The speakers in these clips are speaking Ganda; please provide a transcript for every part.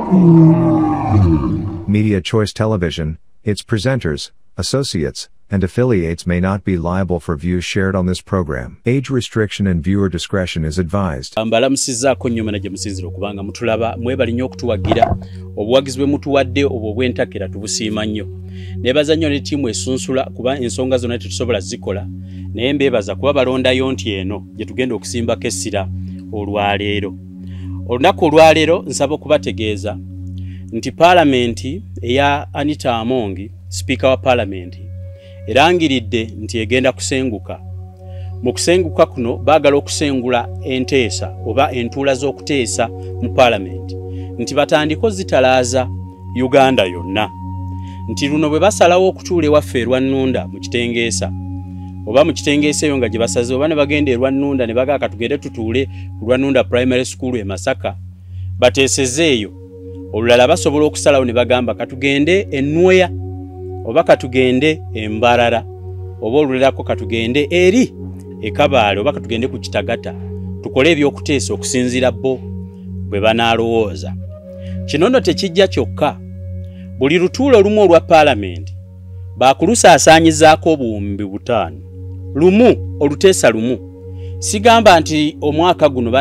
Media Choice Television, its presenters, associates, and affiliates may not be liable for views shared on this program. Age restriction and viewer discretion is advised. Mbalamusizaako nnyo mana gye musinzira okubanga mutulaba mwebali nnyo okutuwagira obuwagizi bwe mutuwadde obwo bwentakera tubusiima nnyo. Neebaza nnyo ne ttiimu esunsula kuba ensonga zonna tetusobola zikola naye mbeebaza kuba balondayo nti eno gye tugenda okusimbako essira olwaleero. Olunaku olwaleero nsaba okubategeeza nti Paalamenti eya Anita Amongi, Sipiika wa Paalamenti, erangiridde nti egenda kusenguka. Mu kusenguka kuno baagala okusengula enteesa oba entuula z'okuteesa mu Paalamenti nti batandiko zitalaaza Uganda yonna. Nti luno bwe basalawo okutuula ewaffe Rwannunda mu Kitengeesa oba mu Kitengeesa eyo nga gye basaze oba ne bagenda Rwannunda ne bagaka tugende tutuule ku Rwannunda Primary School e Masaka bateeseze eyo. Olulala basobola okusalawo ne bagamba katugende Ennweya oba katugende Embarara oba olulerako katugende eri e Kabaale oba katugende ku Kitagata tukole ebyokuteesa okusinziira bo bwe banaalowooza. Kino nno tekijja kyokka. Buli lutuulo olumu olwa Paalamenti baakulusaasaanyizaako obuwumbi 5. Lumu oluteesa lumu. Sigamba nti omwaka guno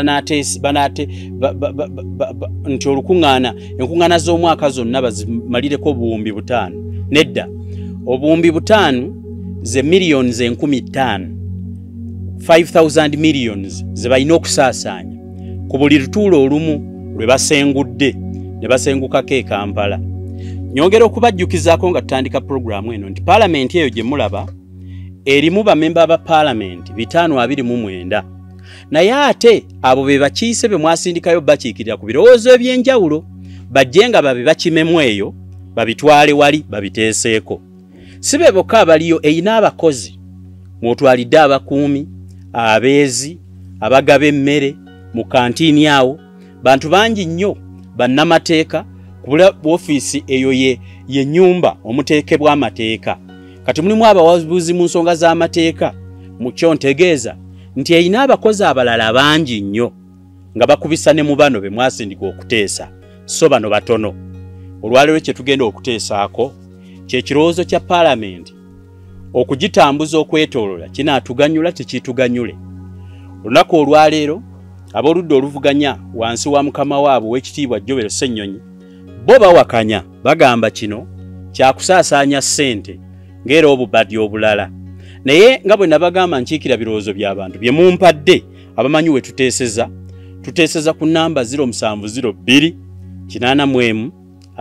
nti olukuŋŋaana enkuŋŋaana z'omwaka zonna bazimalireko obuwumbi 5. Nedda. Obuwumbi 5 ze millions 15,000 5,000 millions ze balina okusaasaanya ku buli lutuulo olumu lwe basengudde ne basengukako e Kampala. Nyongera okubajjukizaako nga tutandika programu eno nti Paalamenti eyo gye mulaba erimu bamemba ba Paalamenti 529. Naye ate abo be bakiise be mwasindikayo bakiikirira ku birowoozo eby'enjawulo bajje nga babe bakimemu eyo babitwale wali babiteeseeko. Si be bokka abaliyo eyina abakozi mwotwalidde abakuumi, abeezi, abagaba emmere mu kantiini awo, bantu bangi nnyo bannamateeka kubula ofiisi eyo ye nnyumba omuteekebwa amateeka. Kati mulimu abawabuzi mu nsonga z'amateeka mu kyo ntegeeza nti eyina abakozi abalala bangi nnyo nga bakubisa ne mu bano be mwasindika okuteesa so bano batono. Olwaleero kye tugenda okuteesaako kye kirowoozo kya Paalamenti okugitambuza okwetoolola kinaatuganyula tekiituganyule. Olunaku olwaleero ab'oludda oluvuganya wansi wa mukama waabwe w'ekitiibwa Joel Ssennyonyi bo bawakanya bagamba kino kyakusaasaanya ssente ng'era obubadde obulala. Naye nga bwe nabagamba nkiikira birowoozo by'abantu bye mumpadde abamanyi we tuteeseza ku nnamba 0702 845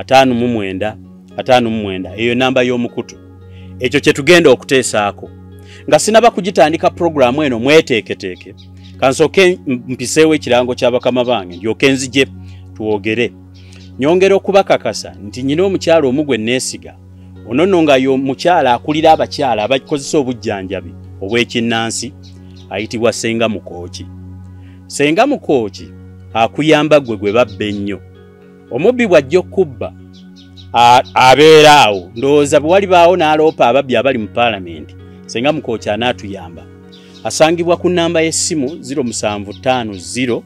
59 eyo namba y'omukutu. Ekyo kye tugenda okuteesaako. Nga sinaba kugitandika programu eno mweteeketeeke kansooke mpiseewo ekirango ky'abakama bange ndyoke nzije tuwogere. Nyongera okubakakasa nti nyina omukyala omu gwe neesiga ono nno nga y'omukyala akulira abakyala abakozesa obujjanjabi obw'ekinnansi ayitibwa Ssenga Mukooki. Ssenga Mukooki akuyamba gwe babba ennyo. Omubbi bw'ajja okubba abeera awo ndowooza bwe walibaawo n'aloopa ababbi abali mu Paalamenti Ssenga Mukooki anaatuyamba. Asangibwa ku nnamba y'essimu 0750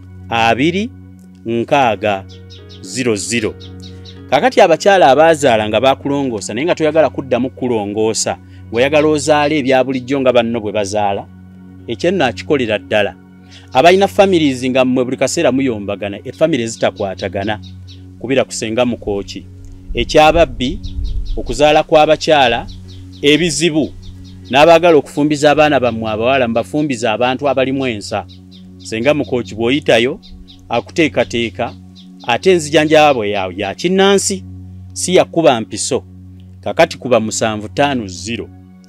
2 Kakati abakyala abaazaala nga baakulongoosa naye nga toyagala kuddamu kulongoosa ng'oyagala ozaale ebya bulijjo nga banno bwe bazaala, ekyenno akikolera ddala. Abalina families nga mmwe buli kaseera muyombagana, effamily ezitakwatagana kubira ku Ssenga Mukooki. Ekyababbi, okuzaala kw'abakyala, ebizibu, n'abaagala okufumbiza abaana bammwe abawala mbafumbiza abantu abalimu ensa. Ssenga Mukooki bw'oyitayo akuteekateeka ate enzijanjaba bwe ya kinnansi si yakuba mpiso. Kakati kuba 750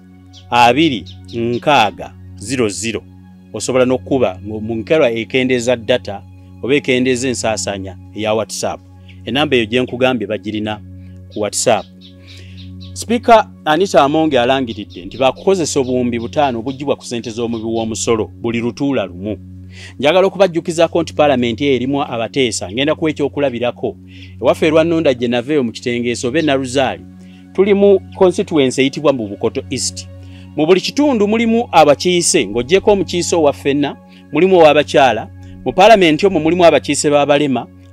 2 osobola n'okuba mu nkera ekendeeza data oba ekendeeza ensaasanya eya WhatsApp. Enamba eyo gye nkugambye bagirina ku WhatsApp. Speaker Anita Amongi alangiridde nti bakukozesa obuwumbi 5 obugibwa ku ssente z'omubi w'omusolo buli lutuula lumu. Njagala okubajjukizako nti Paalamenti erimu abateesa ngenda kuwa ekyokulabirako. Ewaffe Rwannunda gye naveeyo mu Kitengeesa oba Naluzaali tuli mu constituency eyitibwa mu Bukoto East. Mu buli kitundu mulimu abakiise ng'oggyeko omukiise owa ffenna, mulimu ow'abakyala. Mu Paalamenti omwo mulimu abakiise b'abalema,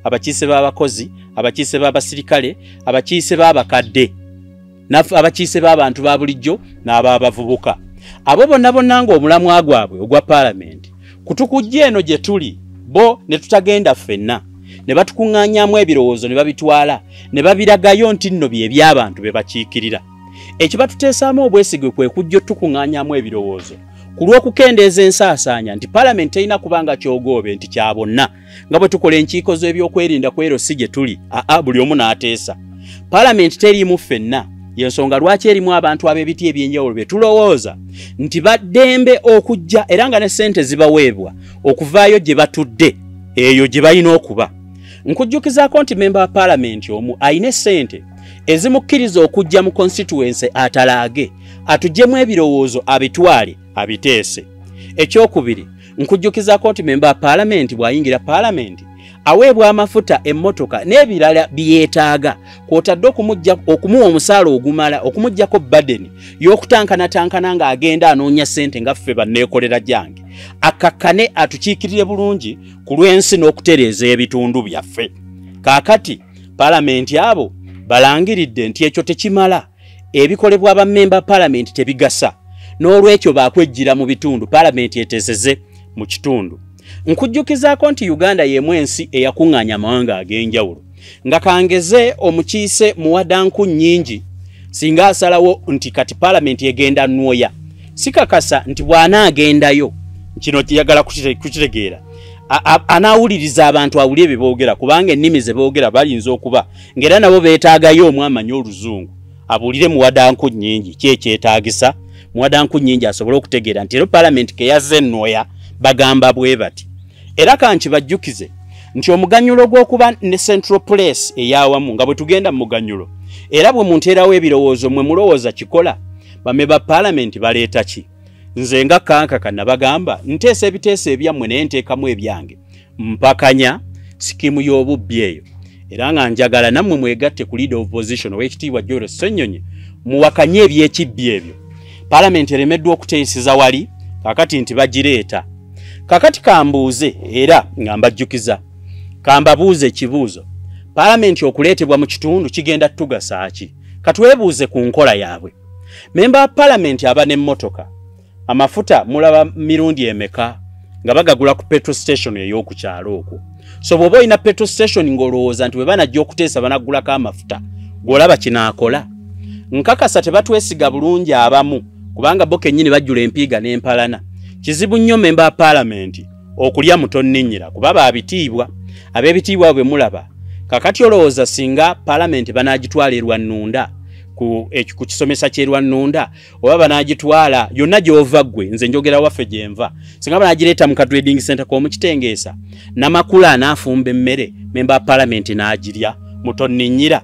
abakiise b'abakozi, abakiise b'abasirikale, abakiise b'abakadde, abakiise b'abantu ba bulijjo n'ababavubuka. Abo bonna ng'omulamwa gwabwe ogwa Parliament kutukujja eno gye tuli bo ne tutagenda ffenna ne batukuŋŋaanyaamu ebirowoozo ne babitwala ne babiragayo nti nno bye by'abantu be bakiikirira. Ekyo batuteesaamu obwesigwe kwe kujja tukuŋŋaanyaamu ebirowoozo ku lw'okukendeeza ensaasaanya nti Parliament terina kubanga kyogoobe nti kya bonna nga bwe tukola enkiiko z'ebyokwerinda kwero si gye tuli buli omu n'ateesa. Parliament teriimu ffenna yensonga lwaki erimu abantu ab'ebiti ebyenjawulo bye tulowooza nti baddembe okujja era nga ne ssente zibaweebwa okuvaayo gye batudde eyo gye balina okuba. Nkujjukizaako nti memba wa Parliament omu ayina ssente ezimukkiriza okujja mu constituency atalaage atuggyemu ebirowoozo abitwale abiteese. Ekyokubiri, nkujjukizaako nti memba wa Parliament bw'ayingira Parliament aweebwa amafuta, emmotoka n'ebirala byetaaga kw'otadde okumuwa omusaala ogumala okumugyako burden y'okutankana ng'agenda anoonya ssente nga ffe banneekolera gyange akakkane atukiikirire bulungi ku lw'ensi n'okutereeza ebitundu byaffe. Kaakati Parliament abo balangiridde nti ekyo tekimala, ebikolebwa abammemba Parliament tebigasa, n'olwekyo baakwejjira mu bitundu Parliament eteeseze mu kitundu. Nkujjukizaako nti Uganda y'emu ensi eyakuŋŋaanya amawanga ag'enjawulo nga kangeze omukiise muwadanku nnyingi singa asalawo nti kati Parliament egenda nwoya sikakasa nti bw'anaagendayo kino kiyagala kukitegeera anaawuliriza abantu awulire bye boogera kubanga ennimi ze boogera balinza okuba ng'era nabo beetaagayo omw amanyi oluzungu abuulire muwadanku nnyingi kyekyetaagisa muwadanku nnyingi asobole okutegeera nti ero Parliament ke yazze nnoya bagamba bwe bati. Era kanki bajjukize nti omuganyulo gw'okuba ne Central Place eyawamu nga bwe tugenda mu muganyulo era bwe munteerawo ebirowoozo mwe mulowooza kikola bamemba Parliament baleeta ki? Nze nga kankaka nabagamba nteesa ebiteeso ebyammwe naye nteekamu ebyange mpakanya sikimu y'obubbi eyo era nga njagala nammwe mwegatte ku leader of opposition Oweekitiibwa Joel Ssenyonyi muwakanye eby'ekibbi ebyo. Parliament eremeddwa okuteesiza wali kakati nti bagireeta. Kakati kambuuze era nga mbajjukiza kambabuuze ekibuuzo Parliament okuleetebwa mu kitundu kigenda tugasa ki? Katwebuuze ku nkola yaabwe. Memba wa Parliament aba n'emmotoka amafuta mulaba mirundi emeka nga bagagula ku petrol station ey'oku kyalo okwo. So bw'oba olina petrol station ng'olowooza nti bwe banajja okuteesa banagulako amafuta ng'olaba kinaakola. Nkakasa tebatwesiga bulungi abamu kubanga bo kennyini bajjula empiiga n'empalana. Kizibu nnyo memba wa Parliament okulya mutonninnyira kuba baabitiibwa ab'ebitiibwa bwe mulaba. Kakati olowooza singa Parliament banaagitwala Lwannunda ku kisomesa kye Lwannunda oba banaagitwala yonna gy'ova ggwe nze njogera waffe gye nva singa banaagireeta mu Trading Center k'omukitengeesa Namakula anaafumba emmere memba wa Parliament n'agirya mutonninnyira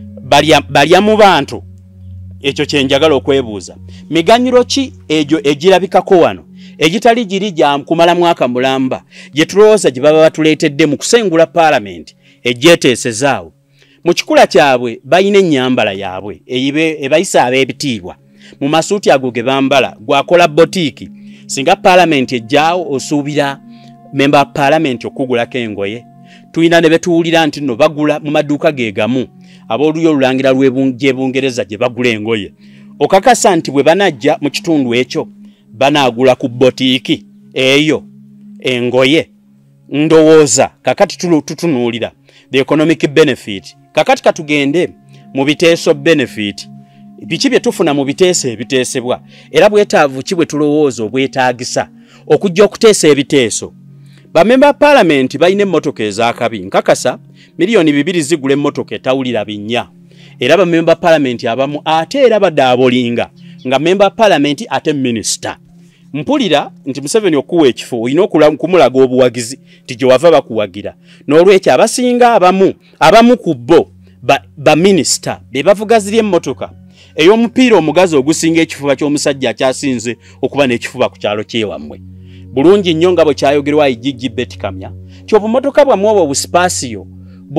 balya mu bantu. Ekyo kye njagala okwebuuza. Miganyulo ki egyo egirabikako wano egitali giri gya kumala mwaka mulamba gye tulowooza gye baba batuleetedde mu kusengula Parliament egyeteesezaawo mu kikula kyabwe bayina ennyambala yaabwe ebayisa ab'ebitiibwa mu masuuti ago ge bambala gwakola botiiki singa Parliament ejjaawo osuubira memba wa Parliament okugulako engoye. Tuyina ne betuwulira nti nno bagula mu maduuka ge gamu ab'oluyo olulangira gy'Ebungereza gye bagula engoye. Okakasa nti bwe banajja mu kitundu ekyo banaagula ku botiiki eyo engoye. Ndowooza kakati tutunuulira the economic benefit. Kakati katugende mu biteeso benefit. Biki bye tufuna mu biteeso ebiteesebwa era bwetaavu ki bwe tulowooza obwetaagisa okujja okuteesa ebiteeso. Bamemba Parliament balina emmotoka ez'akabi nkakasa miliyoni 2 zigula emmotoka etawulira binnya era bamemba Parliament abamu ate era badaabolinga nga memba Parliament ate minister. Mpulira nti Museveni okuwa ekifo olina okumulaga obuwagizi nti gye wava bakuwagira n'olwekyo abasinga abamu ku bo ba minister be bavugazirya emmotoka ey'omupiira omugazi ogusinga ekifuba ky'omusajja akyasinze okuba n'ekifuba ku kyalo ky'ewammwe. Bulungi nnyo nga bwe kyayogerwa Ijiji Betty Kamya ti obumotoka bwammwe obwo busipaasiyo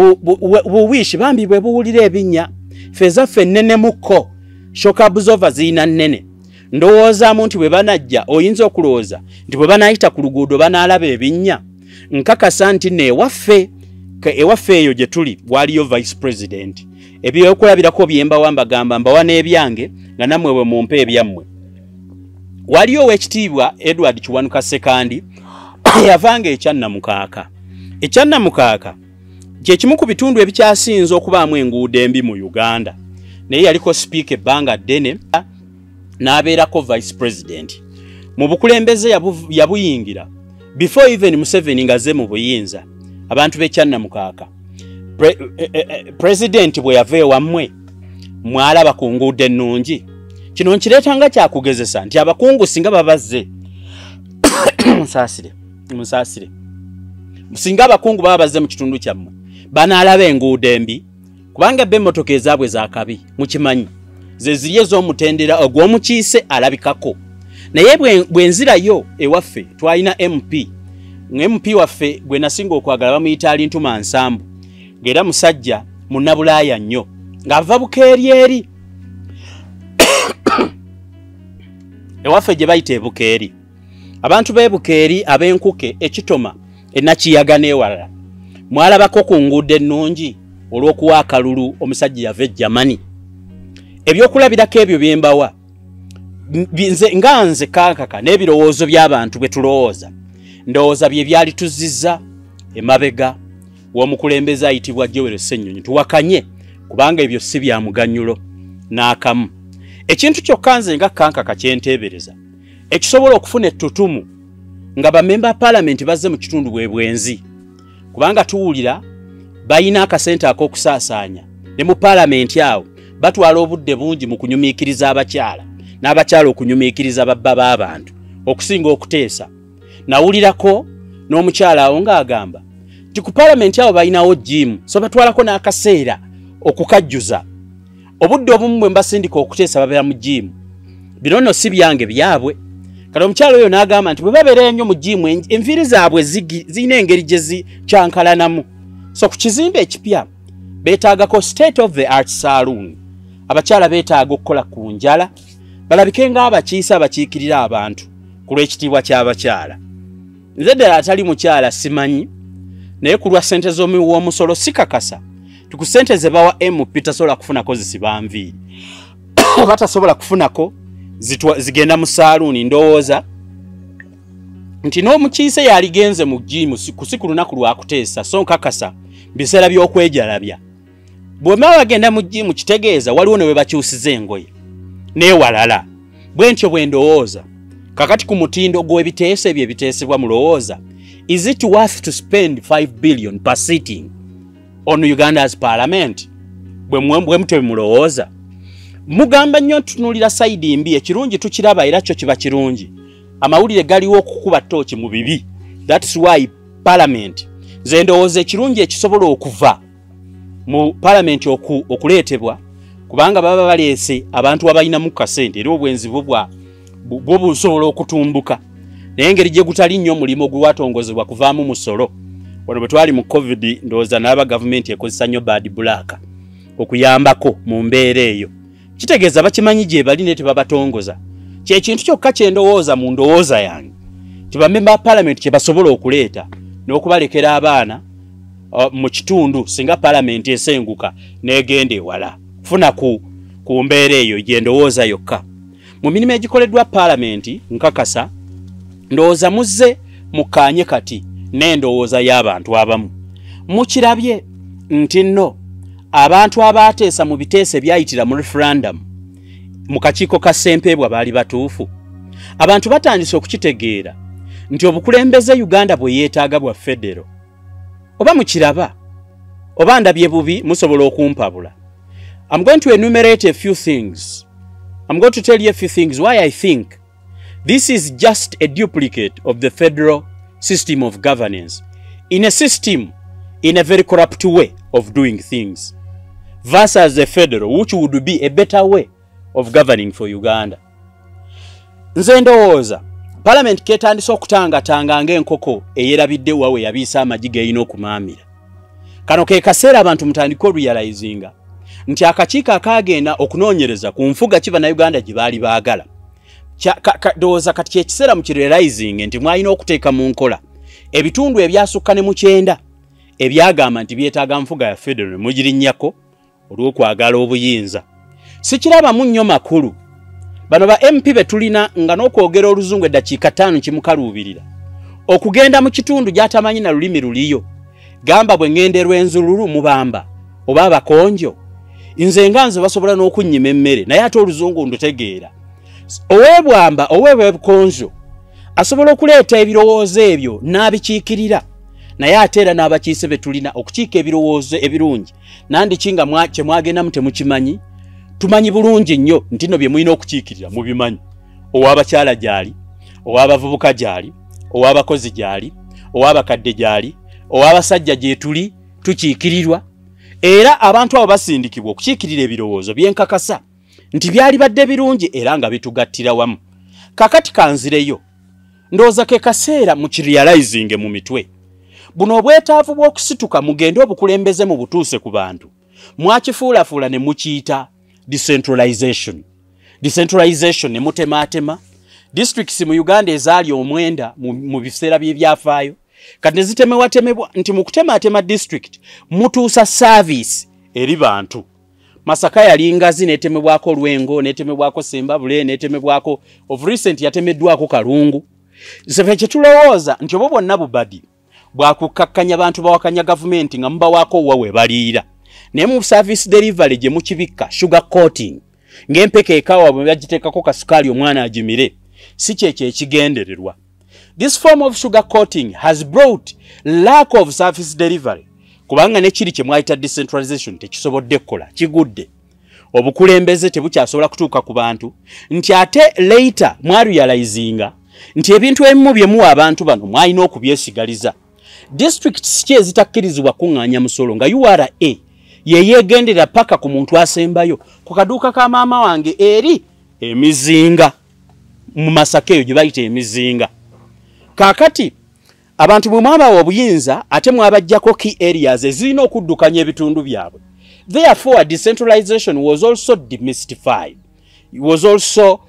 buwiishi bambi bwe buwulira ebinnya fezaffe nnennemukko shoka buzova ziyina nnene. Ndowoozaamu nti bwe banajja oyinza okulowooza nti bwe banaayita ku luguudo banaalaba ebinnya. Nkakasa nti neewaffe ewaffe eyo gye tuli waliyo vice president ebyokulabirako byembawa mbagamba mbawa n'ebyange nga nammwe bwe mumpe ebyammwe. Waliyo owekitiibwa Edward Kiwanuka Sekandi yavanga ekyannamukaaka. Ekyannamukaaka kye kimu ku bitundu ebikyasinze okubaamu enguudo embi mu Uganda, naye yaliko sipiika ebbanga ddene n'abeerako vice president. Mu bukulembeze yabuyingira before even Museveni ngaze mu buyinza. Abantu b'ekyannamukaaka president bwe yava ewammwe mwalaba ku nguudo ennungi. Kino nkireetanga kyakugezesa nti abakungu singa babazze musaasire singa abakungu baba bazze mu kitundu kyammwe banaalaba enguudo embi, kubanga b'emmotoka ezaabwe zaakabi mukimanyi ze ziri ez'omutendera ogw'omukiise alabikako. Naye bwe nzirayo ewaffe twalina MP waffe gwe nasinga okwagala bamuyita Alintuma Nsambu, ng'era musajja munnabulaaya nnyo ng'ava bukeeri eri ewaffe gye bayita ebukeeri. Abantu b'ebukeeri ab'enkuke ekitoma ennakiyaga n'ewalala mwalabako ku nguudo ennungi olw'okuwa akalulu omusajja yava e Germany. Ebyokulabirako ebyo byembawa nze kankaka n'ebirowoozo by'abantu bwe tulowooza ndowooza bye byali tuzizza emabega w'omukulembeze ayitibwa Joel Ssennyonyi. Tuwakanye kubanga ebyo si bya muganyulo n'akamu. Ekintu kyokka nze nga kankaka kyenteebereza ekisobola okufuna ettutumu nga bamemba paalamenti bazze mu kitundu bwenzi, kubanga tuwulira bayina akasente ak'okusaasaanya ne mu paalamenti awo batwala obudde bungi mu kunyumiikiriza abakyala n'abakyala okunyumiikiriza babba b'abantu okusinga okuteesa. Nawulirako n'omukyala awo ng'agamba nti ku paalamenti awo bayinawo jimu, so batwalako n'akaseera okukajjuza. Obudde obumu bwe mbasindika okuteesa babeera mu jimu. Bino nno si byange byabwe. Kale omukyala oyo n'agamba nti bwe babeera ennyo mu jimu enviiri zaabwe zirina engeri gye zikyankalanamu. So ku kizimbe ekipya beetaagako state of the art saloon. Abakyala beetaaga okukola ku njala balabike ng'abakiise abakiikirira abantu ku lw'ekitiibwa ky'abakyala. Nze ddala atali mukyala simanyi, naye ku lwa ssente z'omuwoomusolo sikakasa ku ssente ze bawa MP tasobola kufunako zisiba nviiri oba tasobola kufunako zigenda mu saaluuni. Ndowooza nti n'omukiise yaligenze mu jimu si ku lunaku lwakuteesa, so nkakasa biseera by'okwejalabya. Bw'omala bagenda mu jimu kitegeeza waliwo ne we bakyusiza engoye n'ewalala. Bwe ntyo bwe ndowooza kakati ku mutindo gw'ebiteeso ebyo ebiteesebwa mulowooza, is it worth to spend 5 billion per sitting on Uganda's parliament? Bwe mutwe mulowooza mugamba nnyo tutunulira sayidi mbi, ekirungi tukiraba era kyo kiba kirungi. Amawulire galiwo okukuba ttooki mu bibi. That's why parliament nze ndowooza ekirungi ekisobola okuva mu parliament okuleetebwa, kubanga baba baleese abantu abalinamu kasente era obwenzi bwo busobola okutumbuka. Naye engeri gye gutali nnyo omulimu gwatongozebwa kuvaamu musolo. Wano bwe twali mu COVID ndowooza n'aba gavumenti ekozesa nnyo bad black okuyambako mu mbeera eyo. Kitegeeza bakimanyi gye bali ne tebabatongoza. Kye kintu kyokka kye ndowooza mu ndowooza yange ti bamemba paalamenti kye basobola okuleeta n'okubalekera abaana mu kitundu singa paalamenti esenguka n'egenda ewala kufuna ku mbeera eyo gye ndowooza yokka. Mu mirimu egikoleddwa paalamenti nkakasa ndowooza muzze mukaanye kati n'endowooza y'abantu abamu. Mukirabye nti nno abantu abaateesa mu biteeso byayitira mu referendum mu kakiiko ka Ssempebwa baali batuufu. Abantu batandise okukitegeera nti obukulembeze Uganda bwe yeetaaga bwa federo. Oba mukiraba oba ndabye bubi musobola okumpabula. I'm going to enumerate a few things. I'm going to tell you a few things why I think this is just a duplicate of the federal system of governance in a very corrupt way of doing things versus the federal, which would be a better way of governing for Uganda. Nze ndowooza parliament ketandise okutangatanga ng'enkoko eyerabidde wawe yabiisa amagi g'erina okumaamira. Kano ke kaseera abantu mutandika realizinga nti akakiiko akaagenda okunoonyereza ku nfuga ki bannayuganda gye baali baagala. Ndowooza kati kyekiseera mu kirealizing nti mwalina okuteeka mu nkola ebitundu ebyasukka ne mu 9 ebyagamba nti byetaaga nfuga ya federal mugirinnyako olw'okwagala obuyinza. Sikirabamu nnyo makulu. Bano ba MP betulina nga n'okwogera oluzungu eddakiika 5 kimukaluubirira. Okugenda mu kitundu gy'atamanyi na lulimi luliyo. Gamba bwe ngenderwa enzululu mubamba oba abakonjo. Nze nga nze basobola n'okunnyima emmere naye ate oluzungu ndutegeera. Owebwamba owebwebukonjo asobola okuleeta ebirowoozo ebyo n'abikiikirira. Naye ate era n'abakiise betulina okukiika ebirowoozo ebirungi. Nandiki nga kye mwagenda temukimanyi. Tumanyi bulungi nnyo nti no bye mulina okukiikirira mubimanyi. Ow'abakyala gyali, ow'abavubuka gyali, ow'abakozi gyali, ow'abakadde gyali, ow'abasajja gye tuli tukiikirirwa. Era abantu abo basindikibwa okukiikirira ebirowoozo byenkakasa nti byali badde birungi era nga bitugattira wamu. Kakati kanzireyo. Ndowooza ke kaseera mu kirealizing mu mitwe. Buno obwetaavu bw'okusituka mugende obukulembeze mu butuuse ku bantu. Mwakifuulafuula ne mukiyita decentralization. Decentralization ne mutematema. Districts mu Uganda ezaali omwenda mu biseera by'ebyafaayo. Kati nezitemewatemebwa nti mu kutematema district mutuusa service eri bantu. Masaka yali Ngazi netemebwako Lwengo, netemebwako Sembabule, netemebwako of recent yatemeddwako Kalungu. Nze kye tulowooza nti obwo bonna bubadi bwakukakkanya abantu bawakanya government nga mubawako wawe baliira. Naye mu service delivery gye mukibikka sugar coating ng'empeke ekawa bwe bagiteekako kasukali omwana agimire si kyekyo ekigendererwa. This form of sugar coating has brought lack of service delivery. Kubanga ne kiri kye mwayita decentralization tekisobodde kukola kigudde. Obukulembeze tebukyasobola kutuuka ku bantu nti ate later mwarealizinga nti ebintu ebimu bye muwa abantu bano mwalina okubyesigaliza. Districts ki ezitakkirizibwa kuŋŋaanya musolo nga URA yeyegendera paka ku muntu asembayo ku kaduuka ka maama wange eri emizinga mu Masaka eyo gye bayita emizinga. Kaakati abantu bwe mwabawa obuyinza ate mwabajjako key areas ezirina okuddukanya ebitundu byabwe. Therefore decentralization was also demystified. It was also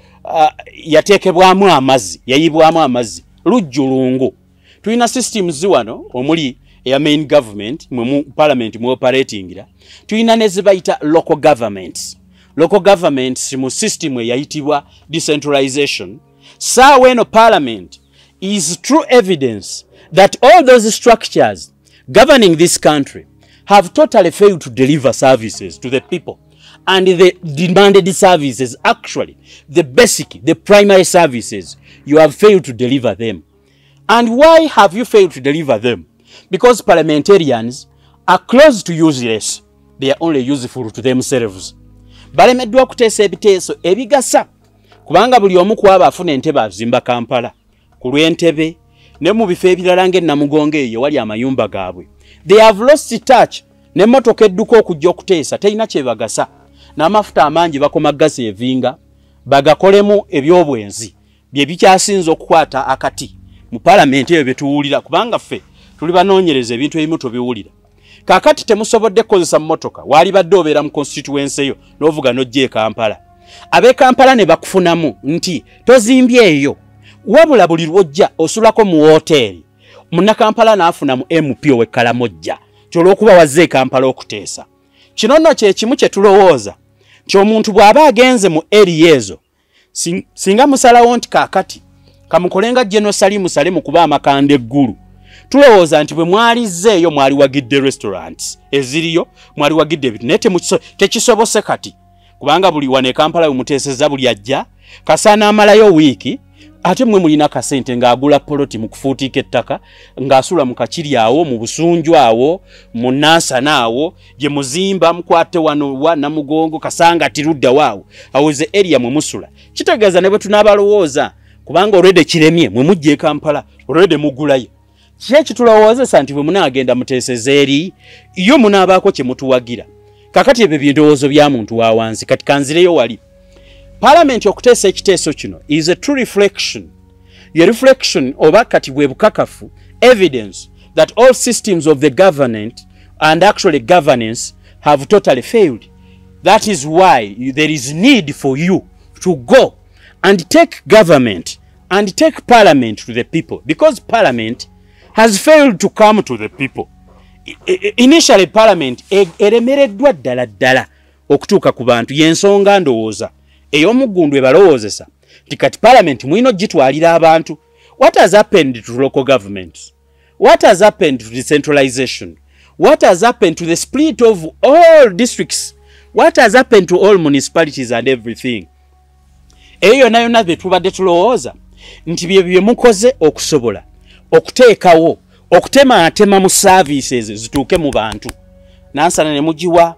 yateekebwamu amazzi, yayibwamu amazzi lujjulungu. Tulina systems wano omuli eya main government mu parliament mu operatingira. Tulina ne zibayita local governments. Local governments mu system eyayitibwa decentralization. Saawa eno parliament is true evidence that all those structures governing this country have totally failed to deliver services to the people. And the demanded services, actually, the basic, the primary services, you have failed to deliver them. And why have you failed to deliver them? Because parliamentarians are close to useless. They are only useful to themselves. Balemeddwa kuteesa ebiteeso ebigasa kubanga buli omu ku abo afuna entebe azimba Kampala. Ku lw'entebe ne mu bifo ebirala ng'Namugongo eyo wali amayumba gaabwe. They have lost touch n'emmotoka edduka okujja okuteesa teyina kye bagasa. N'amafuta amangi bakoma gaseevinga bagakolemu ebyobwenzi bye bikyasinza okukwata akati mu parliament eyo betuwulira kubanga ffe tuli banoonyereza ebintu ebimu tobiwulira. Kaakati temusobodde kukozesa mmotoka wali badde obeera mu constituency eyo n'ovuga n'ojja Kampala. Ab'e Kampala ne bakufunamu nti tozimbye eyo wabula buli lwojja osulako mu hoteri. Munnakampala n'afunamu MP ow'Ekkalamojja kyolw'okuba wazze Kampala okuteesa. Kino nno kye kimu kye tulowooza ky'omuntu bw'aba agenze mu area ezo singa musalawo nti kaakati kamukolenga General musale mu kuba amakanda eggulu. Tulowooza nti bwe mwalizzeeyo mwali wagidde restaurants eziriyo mwali wagidde ebintu naye tekisobose kati kubanga buli wane Kampala umuteeseza buli ajja kasaana amalayo wiiki ate mwe mulina kasente ng'agula poloti mu kufuutiika ettaka ng'asula mu kakiri awo mu busunju awo mu Nansana awo gye muzimba mukwate wano wa Namugongo kasanga tirudda waawo awo ze area mwe musula. Kitegeeza ne bwe tunaabalowooza kubanga olwedde kiremye mwe mujje Kampala olwedde mugulayo. Kye kitulowooza nti bwe munaagenda muteeseza eri yo munaabaako kye mutuwagira. Kakati ebyo bindowoozo bya muntu wa wansi kati kanzireyo wali. Parliament okuteesa ekiteeso kino is a true reflection. Your reflection oba kati bwe bukakafu evidence that all systems of the government and actually governance have totally failed. That is why there is need for you to go and take government and take parliament to the people because parliament has failed to come to the people. initially parliament eremereddwa ddala okutuuka ku bantu y'ensonga ndowooza ey'omuggundu ebalowoozesa nti kati parliament mwino gitwalira abantu. What has happened to local governments? What has happened to decentralization? What has happened to the split of all districts? What has happened to all municipalities and everything? Eyo nayo bye tubadde tulowooza nti bye mukoze okusobola okuteekawo okutematema mu services zituuke mu bantu. Nansana ne mugiwa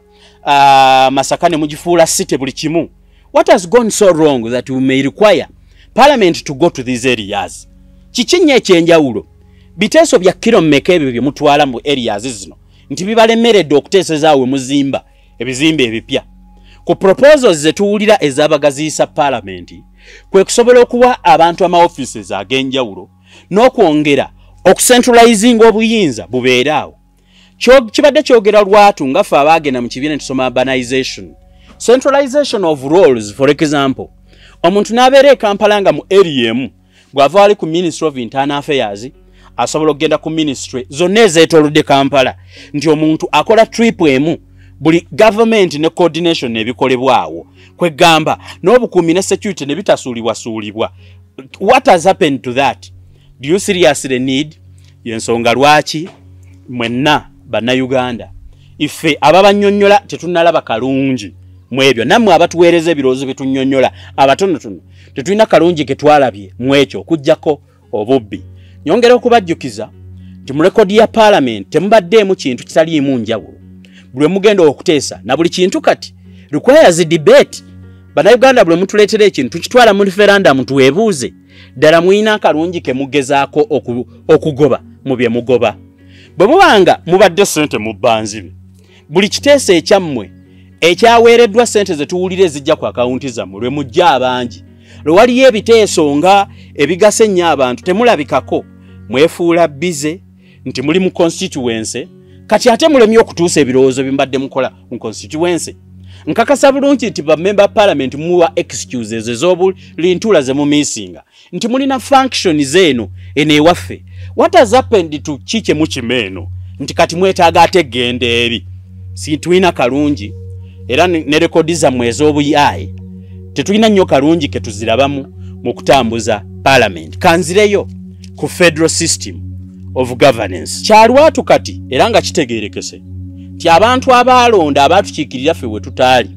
Masaka ne mugifuula city buli kimu. What has gone so wrong that we may require parliament to go to these areas? Kikinye ekyenjawulo biteeso bya kilo mmeka ebyo bye mutwala mu areas zino nti bibalemeredde okuteesezaawe muzimba ebizimbe ebipya. Ku proposals zetuwulira ez'abagaziisa parliament kwe kusobola okuwa abantu ama offices ag'enjawulo n'okwongera okucentralizing obuyinza bubeeraawo. Kibadde kyogera lwatu nga ffe abaagenda mu kibiina tusoma urbanization, centralization of roles. For example, omuntu n'abeera e Kampala nga mu area emu bw'ava ali ku Ministry of Internal Affairs asobola okugenda ku ministry zonna ezeetoolodde Kampala nti omuntu akola trip emu buli government ne coordination ebikolebwawo kwegamba n'obukuumi ne security ne bitasuulibwasuulibwa. What has happened to that? Do you seriously need? Yensonga lwaki mwenna bannayuganda ife ababannyonnyola tetunnalaba kalungi mu ebyo, nammwe abatuweereza ebirowoozo byetunnyonnyola abatonotono tetulina kalungi ke twalabye mu ekyo okuggyako obubbi. Nyongera okubajjukiza nti mu rekodi ya parliament temubaddeemu kintu kitaliimu njawulo. Buli mugenda okuteesa na buli kintu kati requires debate. Bannayuganda buli mutuleetera ekintu tukitwala mu referendum tuweebuuze ddala muyina akalungi ke mugezaako okugoba mu bye mugoba. Bwe mubanga mubadde ssente mu bbanzibe buli kiteeso ekyammwe ekyaweereddwa ssente ze tuwulira ezijja ku akawunti zammwe lwe mujja abangi lwe waliyo ebiteeso nga ebigasa ennyo abantu temulabikako mwefuula bize nti muli mu constituency kati ate mulemye okutuusa ebirowoozo bye mbadde mukola mu constituency. Nkakasa bulungi nti ba member parliament muwa excuses ez'obuli ntula ze mu misinga nti mulina functions eno ewaffe. What has happened to Chiche Muchimeno? Nti kati mwetaaga ate genda eri. Situina kalungi era ne rekodi zammwe ez'obuyaye tetulina nnyo kalungi ke tuzirabamu mu kutambuza parliament. Kanzireyo ku federal system of governance. Kyalwatu kati era nga kitegeerekese nti abantu abaalonda abatukiikirira ffe we tutaali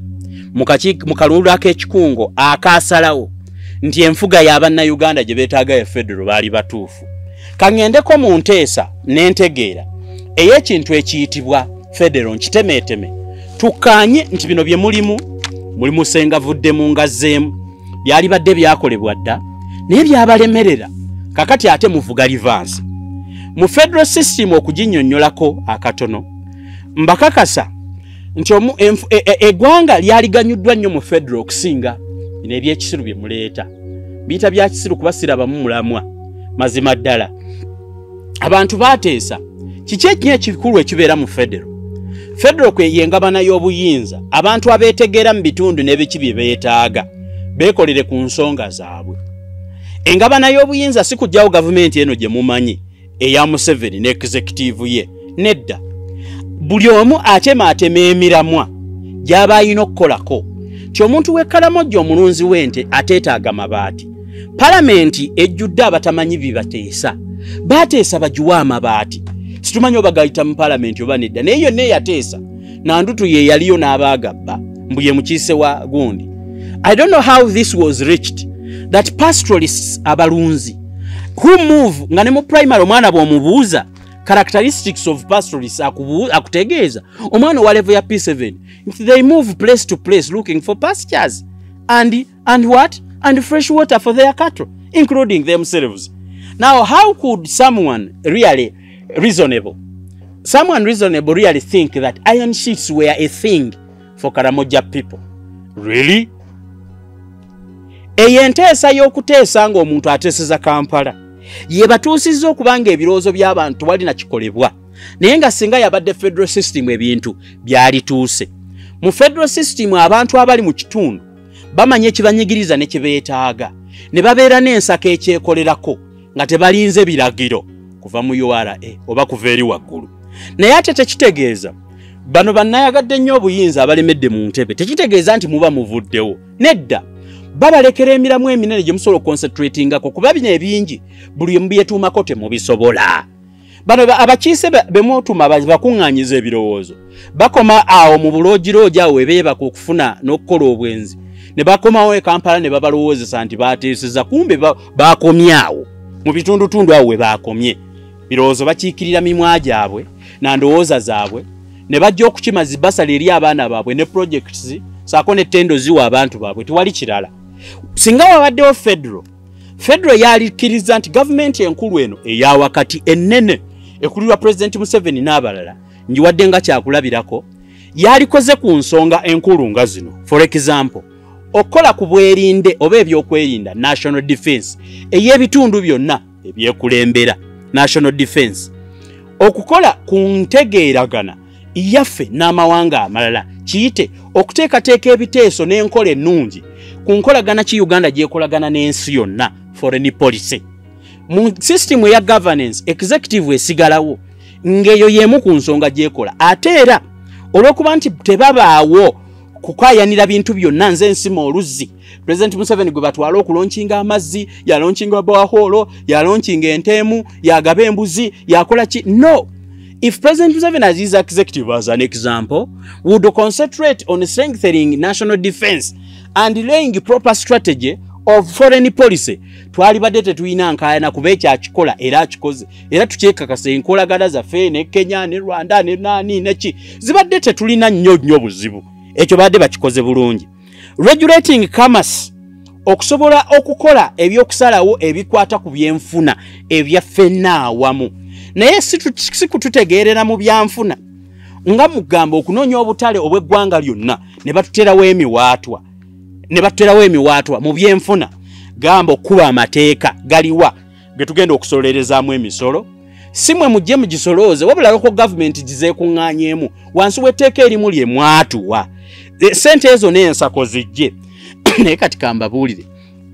mu kalulu ak'ekikungo akaasalawo nti enfuga y'abannayuganda gye beetaaga ya federal baali batuufu. Kangendeko mu nteesa n'entegeera ey'ekintu ekiyitibwa federal nkitemeeteme tukkaanye nti bino bye mulimu sengavuddemu ngazzeemu byali badde byakolebwa dda naye byabalemerera kakati ate muvuga livansi mu federal system okuginnyonnyolako akatono. Mbakakasa nti eggwanga lyaliganyuddwa nnyo mu federal okusinga bino ebyekisiru bye muleeta biyita bya kisiru kuba sirabamu mulamwa. Mazima ddala abantu baateesa kiki ekinya ekikulu ekibeera mu federal kwe yengabana y'obuyinza abantu abeetegeera mu bitundu n'ebiki bye beetaaga beekolere ku nsonga zaabwe. Engabana y'obuyinza si kujjawo gavumenti eno gye mumanyi eya Museveni ne executive ye nedda. Buli omu atema emiramwa gy'aba alina okukolako nti omuntu w'ekkalamojja omulunzi w'ente ateetaaga mabaati. Parliament ejjudde abatamanyi bibateesa baateesa bagiwa amabaati. Situmanyi oba gayita mu parliament oba nedda naye yonna eyateesa nandutu ye yaliyo n'abaagabba mbu ye mukiise wa gundi. I don't know how this was reached that pastoralists abalunzi who move nga ne mu primary omwana bw'omubuuza characteristics of pastoralists akutegeeza omwana wa level ya P7 they move place to place looking for pastures and what and fresh water for their cattle including themselves. Now how could someone really reasonable really think that iron sheets were a thing for Karamoja people? Really? Eyenteesa y'okuteesa ng'omuntu ateeseza Kampala ye batuusizza okubanga ebirowoozo by'abantu walina kikolebwa naye nga singa yabadde federal system ebintu byalituuse. Mu federal system abantu abali mu kitundu bamanye ekibanyigiriza ne kibeetaaga ne babeera n'ensaka ekyekolerako nga tebalinze biragiro kuva mu URA oba kuva eri waggulu. naye ate tekitegeeza bano bannayagadde nnyo obuyinza abalemedde mu ntebe tekitegeeza nti muba muvuddewo nedda babalekera emiramu eminene gye musobola okonsentratingako kuba bino ebingi buli emu byetuumako temubisobola bano abakiise bemutuma bakuŋŋaanyiza ebirowoozo bakoma awo mu buloogirogi awo webeebaka okufuna n'okukola obwenzi ne bakomawo e Kampala ne babalowoozesa nti bateeseza kumbe bakomye awo mu bitundutundu awo we bakomye birowoozo bakiikirira mimwa gyabwe na ndowooza zaabwe ne bajja okukima zibasala eri abaana baabwe ne projects saako ne tendo ziwa abantu baabwe tiwali kirala singa wabaddewo federal yalikkiriza nti gavumenti enkulu eno eya wakati ennene ekulirwa President Museveni n'abalala njiwadde nga kyakulabirako yalikoze ku nsonga enkulu nga zino for example okola ku bwerinde oba ebyokwerinda national defense ey'ebitundu byonna ebyekulembera national defense okukola ku ntegeeragana yaffe n'amawanga amalala kiyite okuteekateeka ebiteeso n'enkola ennungi ku nkolagana ki Uganda gyekolagana n'ensi yonna foreign policy mu system ya governance executive esigalawo ng'eyo y'emu ku nsonga gyekola ate era olw'okuba nti tebabaawo kukayanira bintu byonna nze nsima oluzzi President Museveni gwe batwala okulonkinga amazzi yalonkinga bwaholo yalonkinga enteemu yagaba embuzi yakola ki no. If President Museveni as his executive as an example would concentrate on strengthening national defense and laying proper strategy of foreign policy twalibadde tetulina nkaayana kuba ekyakikola era akikoze era tukyekakasa enkolagana zaffe ne Kenya ne Rwanda ne nani neki zibadde tetulina nnyo buzibu ekyo badde bakikoze bulungi regulating commerce okusobola okukola ebyokusalawo ebikwata ku byenfuna ebyafenna awamu naye si kututegeerera mu byanfuna nga mugamba okunoonya obutale obw'eggwanga lyonna ne batuterawo emiwaatwa mu byenfuna gamba okuba amateeka galiwa ge tugenda okusolerezaamu emisolo si mwe mujje mugisolooze wabula loko gavumenti gizeekuŋŋaanyeemu wansi w'etteeka erimu lye mwatuwa sente ezo n'ensako zijje naye kati kambabuulire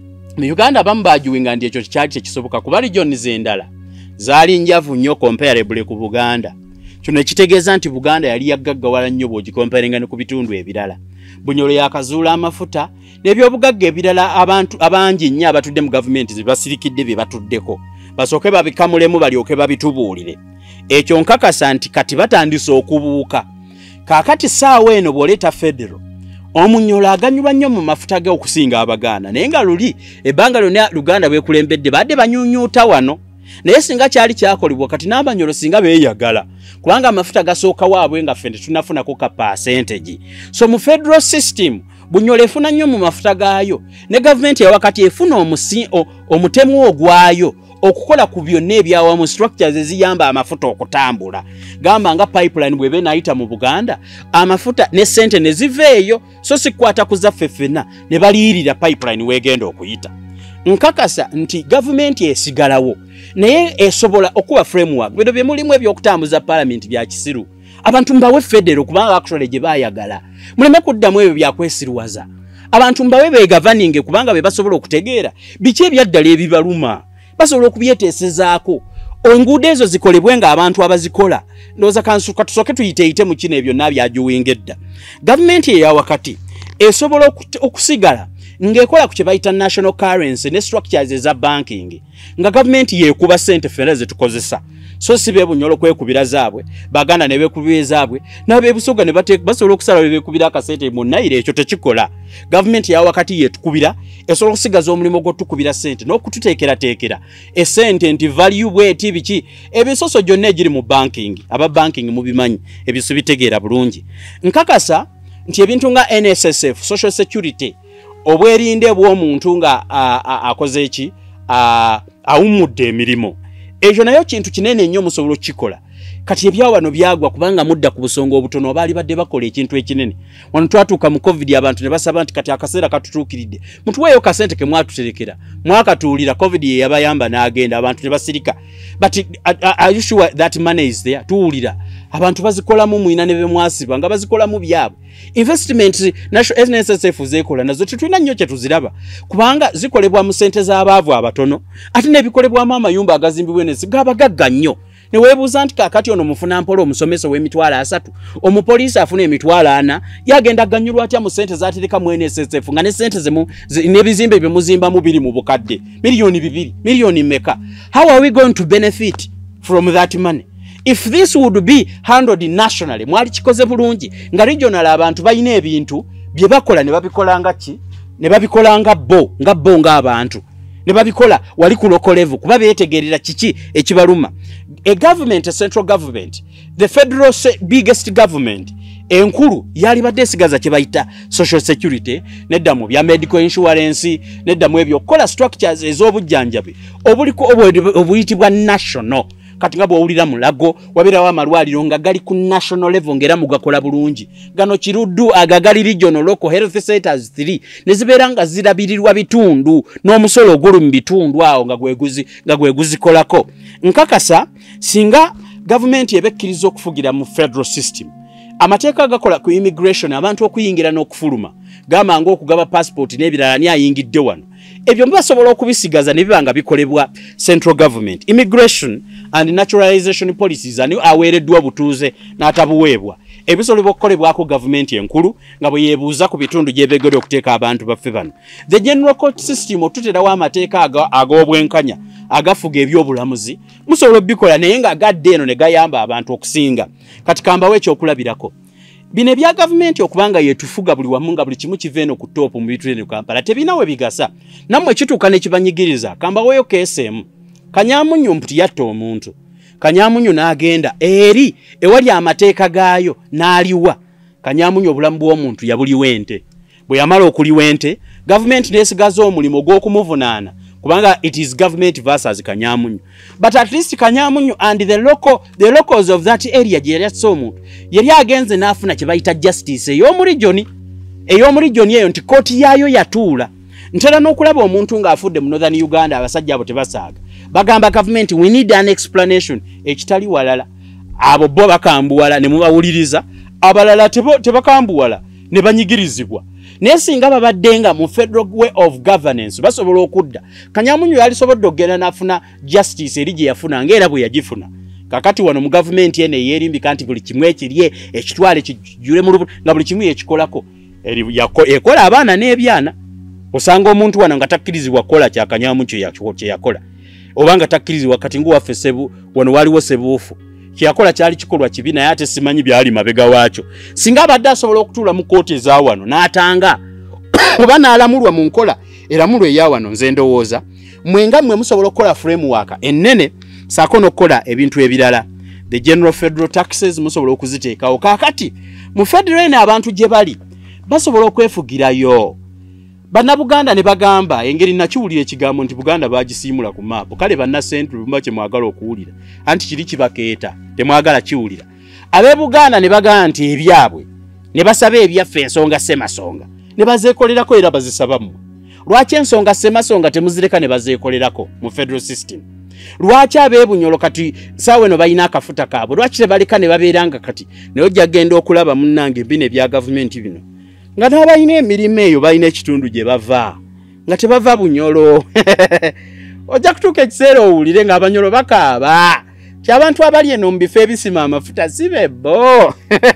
mu Uganda abamu baajuwinga nti ekyo kyali tekisoboka kuba regions endala zaali njavu nnyo comparable ku Buganda kino ekitegeeza nti Buganda yali yaggaggawala nnyo bw'ogikomparinga ne ku bitundu ebirala Bunyoro yakazuula amafuta n'ebyobugagga ebirala abantu abangi nnyo abatudde mu gavumenti zibasirikidde bye batuddeko basooke babikamulemu balyoke babitubuulire ekyo nkakasa nti kati batandise okubuuka kaakati saawa eno bw'oleeta federo omunyolo aganyulwa nnyo mu mafuta ge okusinga Abaganda naye nga luli ebbanga lyonna Luganda bwekulembedde badde banyunyuuta wano naye singa kyali kyakolebwa kati n'Abanyolo singa beeyagala kubanga amafuta gasooka waabwe nga ffe tetunafunako ka percentage so mu federal system Bunyolo efuna nnyo mu mafuta gaayo ne gavumenti ya wakati efuna omutemu ogwayo okukola ku byonna ebyawamu structures eziyamba amafuta okutambula gamba nga pipeline bwebe naayita mu Buganda amafuta ne sente ne ziveeyo so sikwata kuzaffe ffenna ne baliyirira pipeline weegenda okuyita nkakasa nti gavumenti esigalawo naye esobola okuba framework bino bye mulimu ebyokutambuza parliament bya kisiru abantu mbawe federo kubanga actually gye baayagala muleme kuddamu ebyo byakwesiruwaza abantu mbawe begoverning kubanga be basobola okutegeera biki ebyaddala ebibaluma basobola okubyeteesezaako enguudo ezo zikolebwe nga abantu abazikola ndowooza katusooke tuyiteeyite mu kino ebyo nabyajuwingedda gavumenti eya wakati esobola okusigala ng'ekola ku kye bayita national currency ne structures eza banking nga gavumenti yeekuba sente ffenna ze tukozesa so si be Bunyolo kwekubira zaabwe Baganda ne beekubira zaabwe n'abeebusoga ne basobola okusala be beekubira akasente mu Naire ekyo tekikola gavumenti ya wakati yeetukubira esobola okusigaza omulimu gw'otukubira sente n'okututeekerateekera esente nti value bweti biki ebisoso gyonna egiri mu banking aba banking mubimanyi ebiso bitegeera bulungi nkakasa nti ebintu nga NSSF social security obwerinde bw'omuntu nga akoze eki awumudde emirimu ekyo nayo kintu kinene nnyo musobola okukikola kati ebyawano byagwa kubanga mudda ku busonga obutono baali badde bakola ekintu ekinene wano twatuuka mu covid abantu ne basaba nti kati akaseera katutuukiridde mutuweeyo kasente ke mwatuterekera mwakatuulira covid ye yabayamba n'agenda abantu ne basirika but are you sure that money is there tuwulira abantu bazikolamu mwina ne bemwasiba nga bazikolamu byabwe investment national NSSF zekola nazo tetulina nnyo kye tuziraba kubanga zikolebwa mu sente z'abaavu abatono ate n'ebikolebwamu amayumba agazimbibwe n'ensi gabagagga nnyo ne webuuza nti kakati ono mufuna mpola omusomesa w'emitwalo 3 omupoliisi afuna emitwalo 4 yagenda ganyulwa atya mu sente zatereka mu NSSF nga ne sente n'ebizimbe bye muzimba mu biri mu bukadde miliyoni 2 miliyoni meka. How are we going to benefit from that money? If this would be handled nationally, mwali kikoze bulungi nga regional abantu bayina ebintu bye bakola ne babikolanga ki ne babikolanga bo nga abantu ne babikola wali ku local level kuba beetegerera kiki ekibaluma. A government, a central government, the federal biggest government enkulu yali badde sigaza kye bayita social security nedda mu bya medical insurance nedda mu ebyo kola structures ez'obujjanjabi obuliko obuyitibwa national. Kati nga bw'owulira Mulago wabeerawo amalwaliro nga gali ku national level ngera mugakola bulungi. Gano Kiruddu agagali regional local health centers 3 ne zibeera nga zirabirirwa bitundu n'omusolo oguli mu bitundu awo nga gweguzikolako. Nkakasa singa government ebekkiriza okufugira mu federal system amateeka gakola ku immigration abantu okuyingira n'okufuluma gamanga okugaba passport n'ebirala ni ayingidde wano. Ebyo basobola okubisigaza ne bibanga bikolebwa central government. Immigration and naturalization policies ani aweereddwa butuuze n'atabuweebwa. Ebisobola okukolebwako government enkulu nga bwe yeebuuza ku bitundu gy'ebegere okuteeka abantu baffe bano. The general court system otuterawo amateeka ag'obwenkanya agafuga ebyobulamuzi musobola obikola naye nga agadde eno ne gayamba abantu okusinga. Kati kambawo ekyokulabirako. Bine bya government okubanga yetufuga buli wamu nga buli kimu kiveeno ku top mu bitu ne Kampala tebinawe bigasa namwe kituuka ne kibanyigiriza kambaweyo KSM Kanyamunyu mputi yatta omuntu Kanyamunyu n'agenda eri ewali amateeka gaayo n'aliwa Kanyamunyu obulamu bw'omuntu yabuliwa ente bwe yamala okuliwa ente government n'esigaza omulimo gw'okumuvunaana kubanga it is government versus Kanyamunyu. But at least Kanyamunyu and the locals of that area gye yali omuntu yali agenze n'afuna kye bayita justice ey'omu region eyo nti kooti yaayo yatuula. Ntera n'okulaba omuntu ng'afudde mu Northern Uganda abasajja abo tebasaaga bagamba government we need an explanation ekitali walala abo bo bakambuwala ne mubawuliriza abalala tebakambuwala ne banyigirizibwa. Nesinga babaddenga mu federal way of governance basobola okudda Kanyamunyu yali sobodde okugenda n'afuna justice eri gye yafuna ng'era bwe yagifuna. Kakati wano mu government yene yeerimbika nti buli kimu ekirye ekitwale kijjule mu nga buli kimu ekikolako ekola abaana n'ebyana. Osanga omuntu wano nga takkirizibwa kukola kya Kanyamunyu kye yakola oba nga takkirizibwa kati ng'uwaffe Sebu wano waliwo Sebuufu kyakola kyali kikolwa kibi naye ate simanyi byali mabega waakyo. Singa abadde asobola okutuula mu kooti eza wano n'atanga oba n'alamulwa mu nkola eramulwa eya wano nze ndowooza mwenga mmwe musobola okukola framework ennene saako n'okukola ebintu ebirala. The general federal taxes musobola okuziteekawo kaakati mu federal ene abantu gye bali basobola okwefugirayo. Bannabuganda ne bagamba engeri nakiwulira ekigambo nti Buganda bagisiimula ku maapu kale bannasentral bumba kye mwagala okuwulira anti kiri kibakeeta temwagala kiwulira. Ab'Ebuganda ne bagamba nti ebyabwe ne basaba ebyaffe ensonga semasonga ne bazeekolerako era bazisabamu. Lwaki ensonga semasonga temuzireka ne bazeekolerako mu federal system? Lwaki ab'Ebunyolo kati saawe no balina akafuta kaabwe lwaki tebaleka ne babeeranga kati naye ojja genda okulaba munnange bino ebya gavumenti bino nga n'abalina emirimu eyo balina ekitundu gye bava nga tebava Bunyolo. Ojja kutuuka ekiseera owulire ng'Abanyolo bakaaba ti abantu abali eno mu bifo ebisima amafuta si bebbo.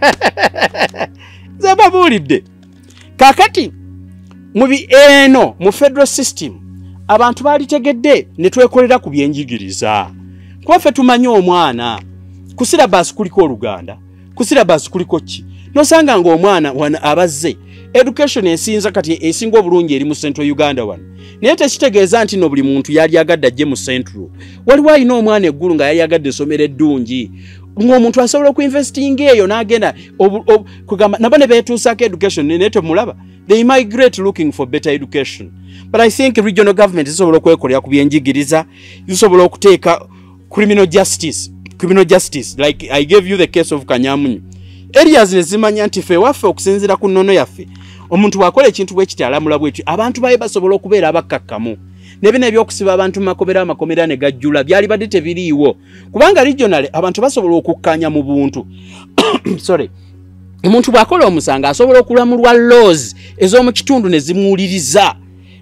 Ze babuulidde kaakati eno mu federal system abantu baalitegedde ne twekolera ku byenjigiriza kuba ffe tumanyi omwana ku syllabus kuliko Oluganda ku syllabus kuliko ki nosanga ng'omwana wana abazze education esinza kati esinga obulungi eri mu Central Uganda wano naye tekitegeeza nti no buli muntu yali agadde ajje mu Central. Waliwo alina omwana eggulu nga yali agadde essomero eddungi ng'omuntu asobola okuinvestinga eyo n'agenda kugamba nabo ne beetuusako education naye temulaba they migrate looking for better education. But I think regional government zisobola okwekolera ku byenjigiriza zisobola okuteeka criminal justice like I gave you the case of Kanyamunyu. Areas nezimanya nti ffe waffe okusinziira ku nnono yaffe omuntu bw'akola ekintu bwe kiti alamula bwe kiti abantu baye basobola okubeera abakkakkamu ne bino ebyokusiba abantu mu makomera ne gajjula byali badde tebiriiwo kubanga regional abantu basobola okukkanya mu buntu. Sorry. Omuntu bw'akola omusanga asobola okulamulwa laws ez'omu kitundu ne zimuwuliriza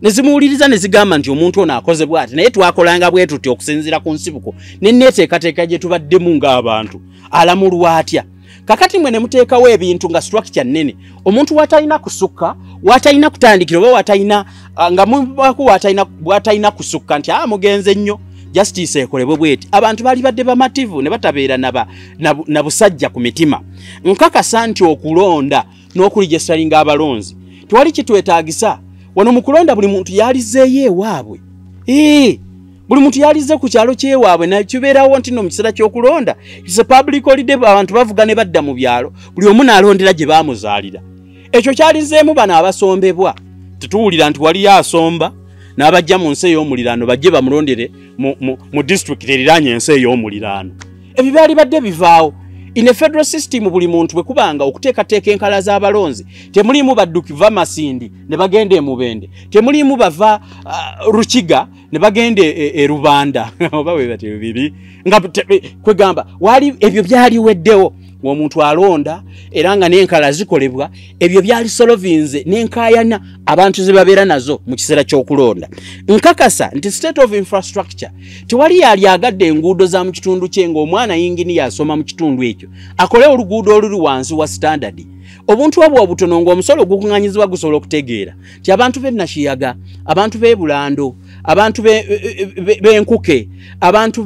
nezimuwuliriza nezigamba nti omuntu ono akoze bw'ati naye twakolanga bwe tuti okusinziira ku nsibuko ne neeteekateeka gye tubaddemu ng'abantu alamulwa atya. Kakati mwe ne muteekawo ebintu nga structure nnene omuntu watalina kusukka watalina kutandikira oba watalina nga mubaku watalina kusukka nti mugenze nnyo justice ekolebwe bweti abantu bali badde bamativu ne batabeera na busajja ku mitima. Nkakasa nti okulonda n'okuligesalinga abalonzi twali kitwetaagisa wano mu kulonda buli muntu yalizeeyo ewaabwe. Buli muntu yalize ku kyalo kyewaabwe na kibeerawo nti no mu kiseera ky'okulonda it's a public holiday abantu bavuga ne badda mu byalo buli omu n'alondera gye baamuzaalira. Ekyo kyalizeemu bano abasombebwa tetuwulira nti wali asomba n'abajja mu nsi ey'omuliraano bajje bamulondere mu district eriraanye ensi ey'omuliraano. Ebyo byali badde bivaawo. In a federal system buli muntu bwe kubanga okuteekateeka enkala z'abalonzi temulimu badduki va Masindi ne bagende e Mubende temulimu bava Rukiga ne bagende e Rubanda oba bwe bati bibiri nga kwegamba wali ebyo byali weddewo ng'omuntu alonda era nga n'enkala zikolebwa ebyo byali solovinze n'enkaayana abantu ze babeera nazo mu kiseera ky'okulonda. Nkakasa nti state of infrastructure tewali yali agadde enguudo za mu kitundu kye ng'omwana yingini yasoma mu kitundu ekyo akole oluguudo oluli wansi wa standard. Obuntu obwo obutono ng'omusolo gukuŋŋanyizibwa gusobola okutegeera nti abantu b'e Nakiyaga abantu b'e Bulando abantu b'Enkuke abantu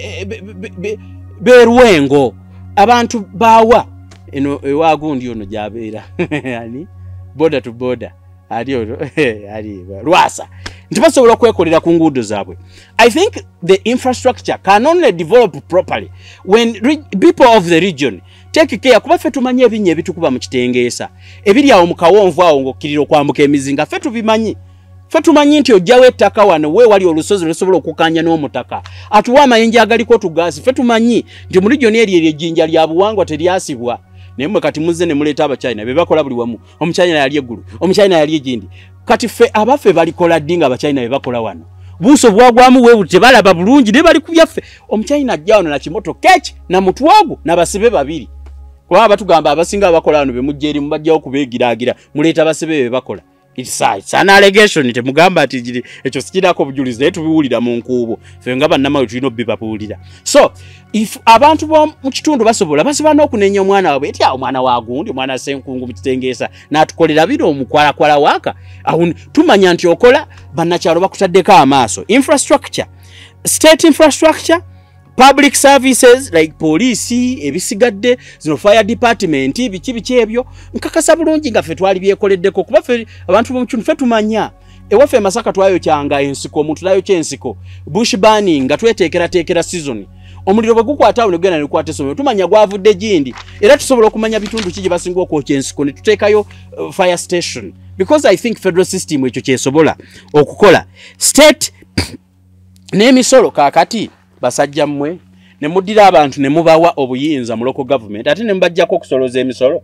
b'e Rwengo abantu bawa eno ewagundi ono jabeera ani border to border ali Lwasa ntibasobola okwekolera ku nguudo zaabwe. I think the infrastructure can only develop properly when people of the region take care kuba ffe tumanyi ebinnya ebitukuba mu kitengeesa ebiri awo mu kawonvu awo ng'okkirira okwambuka emizinga ffe tubimanyi. Ffe tumanyi nti ojjawo ettaka wano we wali olusozi lusobola okukanya n'omutaka atuwa amayinja agaliko tugaasi ffe tumanyi nti mu region eri ejjinja lya buwangwa teryasibwa naye mwe kati muzze ne muleeta Abachina be bakola buli wamu Omuchina yali eggulu Omuchina yali egindi kati ffe abaffe balikola ddi nga Abachina be bakola wano buuso bwagwamu weebu tebalaba bulungi ne bali ku byaffe Omuchina ajja wano na kimoto keki na mutwagu n'abasibe babiri kuba batugamba abasinga abakola wano be mujja eri mubajjawo kubeegiraagira muleeta abasibe be bakola. It's an allegation temugamba ati ekyo sikirako bujulizi naye tubiwulira mu nkuubo ffe nga bannamawe tulina obbibabuulira. So if abantu mu kitundu basobola n'okunenya omwana waabwe eti awo omwana wagundi omwana Ssenkungu mu kitengeesa n'atukolera bino omukwalakwala waaka awo tumanya nti okola bannakyalo bakutaddeko amaaso. Infrastructure state infrastructure public services like police ebisigadde zino fire department biki ebyo nkakasa bulungi nga ffe twali byekoleddeko kuba ffe abantu mu kitundu ffe tumanya ewaffe Masaka twayo kyanga ensiko omuntu nayo kyensiko bush burning nga tweteekerateekera season omuliro bwe gukwata awo ne gugenda ne gukwata essomero tumanya gwavudde gindi era tusobola okumanya bitundu ki gye basinga okwokya ensiko ne tuteekayo fire station because I think federal system ekyo kyesobola okukola. State n'emisolo kaakati basajja mmwe ne muddira abantu ne mubawa obuyinza mu local government ate ne mbajjako okusoloza emisolo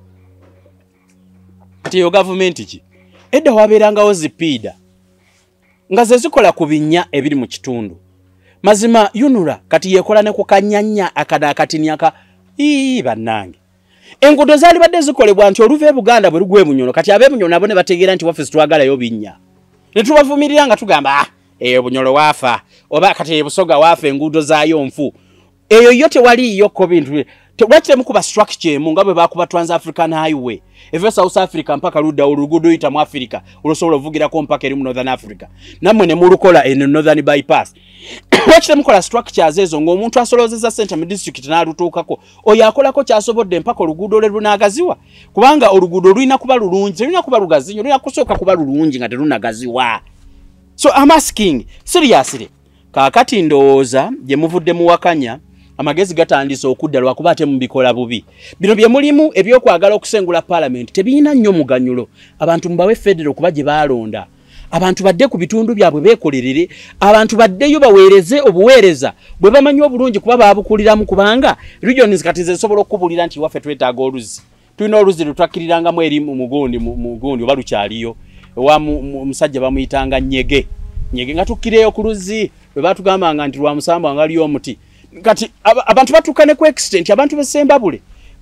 ati yo government ki edda wabeerangawo zipiida nga ze zikola ku binnya ebiri mu kitundu mazima yunura kati yekola ne ku kanyanya akada akatiniaka bannange enguudo zaali badde zikolebwa nti oluva e Buganda bwe lugwe Bunyono kati ab'e Bunyono nabo ne bategeera nti waffe situwagalayo binnya ne tubavumirira nga tugamba Bunyolo waafa oba kati Busoga waafa enguudo zaayo nfu eyo yote waliyo ko bintu tewakire mukuba structure mu ngabwe bakuba Trans African Highway eva South Africa mpaka luda olugudo ita mu Africa olusobola vugira ko mpaka eri mu Northern Africa namwe ne mulukola en Northern bypass wakire mukola structures ezo ng'omuntu asolozeza center mu district n'alutuukako oyo akolako kyasobodde mpaka olugudo lwe lunagaziwa kubanga olugudo lulina kuba lulungi lulina kuba lugazi lulina kusooka kuba lulungi nga telunagaziwa. So I'm asking seriously kaakati ndowooza gye muvudde mu Wakanya amagezi gatandise okudda lwakuba ate mubikola bubi bino bye mulimu ebyokwagala okusengula parliament tebiina nnyo muganyulo abantu mubawe federal kuba gye baalonda abantu badde ku bitundu byabwe beekolerere abantu baddeyo baweereze obuweereza bwe bamanyi obulungi kuba baabukuliramu kubanga regions kati zesobola okukubulira nti waffe twetaaga oluzi tulina oluzi lutwakirirangamu eri mu mugundi oba lukyaliyo wa musajja bamuyitanga nyege nga tukkireyo ku luzi bwe batugambanga nti lwa musamba ngaliyo omuti kati abantu batukane ku extent abantu besembabule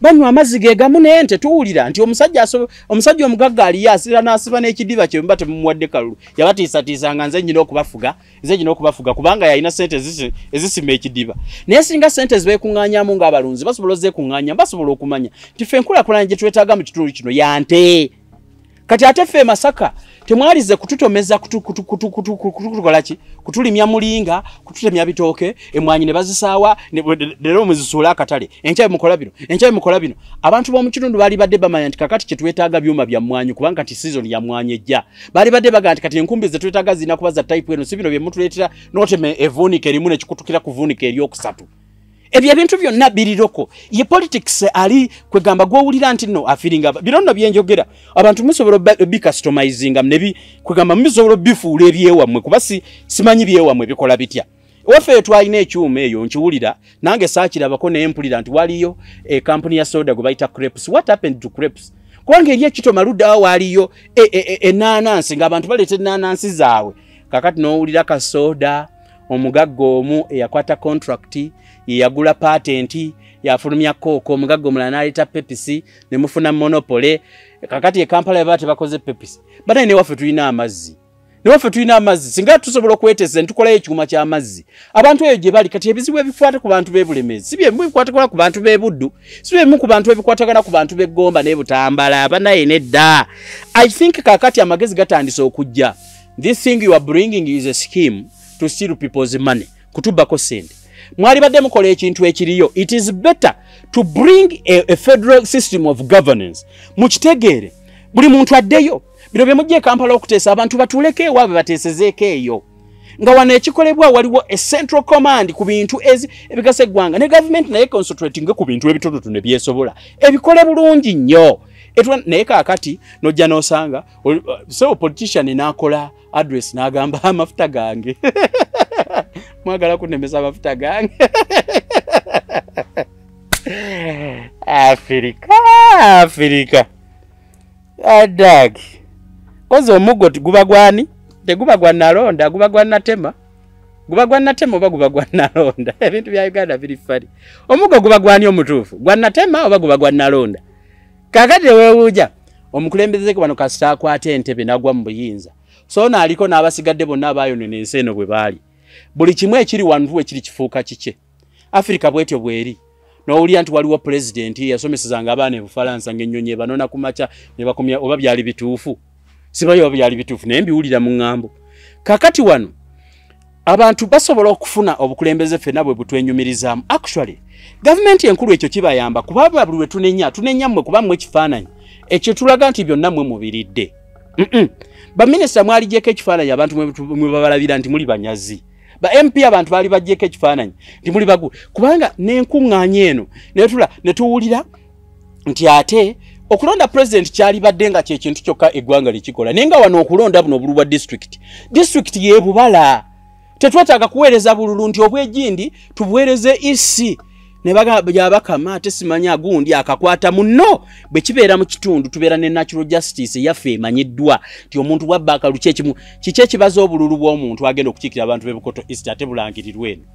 banywa amazzi ge gamu n'ente tuwulira nti omusajja omugagga ali asira n'asiba n'ekidiba kye mbate mumuwadde kalulu yabatiisatiisanga nze nyina okubafuga kubanga yalina sente ezisima ekidiba naye singa sente zibeekuŋŋaanyaamu ng'abalunzi basobola ozeekuŋŋaanya basobola okumanya nti ffe enkulaakulana gye twetaaga mu kitundu kino yante kati ate ffe Masaka temwalize kututomeza kutukolaki kutulimya mulinga kututemya bitooke emwanyi ne bazisaawa lero muzisuula akatale enkyaye mukola bino abantu b'omu kitundu baali badde bamanya nti kakati kye twetaaga byuma bya mwanyi kubanga kati season ya mwanyi ejja baali badde baga nti kati enkumbi ze twetaaga zirina kuba za type eno si bino bye mutuleetera n'oteme evuunika erimu ne kikutukira kuvuunika eryokusatu ebyo ebintu byonna biriroko ye politics ali kwegamba gwowulira nti no afiringa bino nno byenjogera abantu musobola bicustomizing nebi kwegamba musobola bifuula ebyewamwe kuba simanyi byewamwe bikola bitya waffe twalina ekyuma eyo nkiwulira nange saakirabako naye mpulira nti waliyo company ya soda gwe bayita crepes. What happened to crepes? Kubanga eri ekitoma luddawo waliyo ennaanansi ng'abantu baleeta ennaanansi zaabwe kakati n'owulira kasoda omugagga omu eyakwata contract yagula patent yafulumya kooko omugagga omulala n'aleeta pepisi ne mufuna monopole kakati e Kampala baba tebakoze pepisi banaye ne waffe tulina amazzi singa tusobola okweteesa ne tukolayo ekyuma ky'amazzi abantu eyo gye bali kati ebizibu ebikwata ku bantu b'ebulemezi si byemu bikwatagana ku bantu b'ebuddu si byemu ku bantu ebikwatagana ku bantu b'eggomba n'ebutambala banaye nedda. I think kakati amagezi gatandise okujja. This thing you are bringing is a scheme to steal people's money kutubako sente mwali badde mukola ekintu ekiriyo. It is better to bring a federal system of governance mukitegeere buli muntu addeyo bino bye mujje Kampala okuteesa abantu batuleke ewaabwe bateesezeeko eyo nga wano ekikolebwa waliwo a central command ku bintu ebigasa eggwanga ne government naye concentrating ku bintu ebitonotono ne byesobola ebikole bulungi nnyo naye kaakati nojja n'osanga so politician n'akola address n'agamba amafuta gange mwagala kunemesa amafuta gange Afrika adag kozo omugo guba gwani teguba gwa nalonda guba gwa natema oba guba gwa nalonda ebintu bya Uganda biri fali omugo guba gwani omutuufu gwa natema oba guba gwa nalonda kakati weewuja omukulembeze bano kasita akwata entebe nagwa mu buyinza so aliko n'abasigadde bonna abayonene ensi eno bwe baali buli kimu ekiri wantu ekiri kifuuka kike Afrika bwetyo bweri n'owulira nti waliwo president yasomesezanga abaana Bufalansa ng'ennyonyi banona ku makya ne bakomya oba byali bituufu sibayo oba byali bituufu naye mbiwulira mu ŋŋambo kakati wano abantu basobola okufuna obukulembeze ffenna bwe butwenyumirizaamu. Actually government enkulu ekyo kibayamba kuba buli we tunenya mmwe kuba mmwe ekifaananyi ekyo tulaga nti byonna mmwe mubiridde. Baminisita mwalijjeko ekifaananyi abantu mwe babalabira nti muli banyazi ba MP abantu bali bajjeko ekifaananyi nti muli bagu kubanga n'enkuŋŋaanya eno ne tuwulira nti ate okulonda president kyali badde nga kye kintu kyokka eggwanga likikola naye nga wano okulonda buno obululu bwa district yeebubala tetwetaaga kuweereza bululu nti obwejindi tubuweereze isi ne bagabakama ate simanya gundi akakwata muno bwe kibeera mu kitundu tubeera ne natural justice yaffe emanyiddwa nti omuntu bwabba akaluki ekimu kiki ekibaza obululu bw'omuntu agenda okukiikira abantu b'Bukoto East ate bulangirirwa eno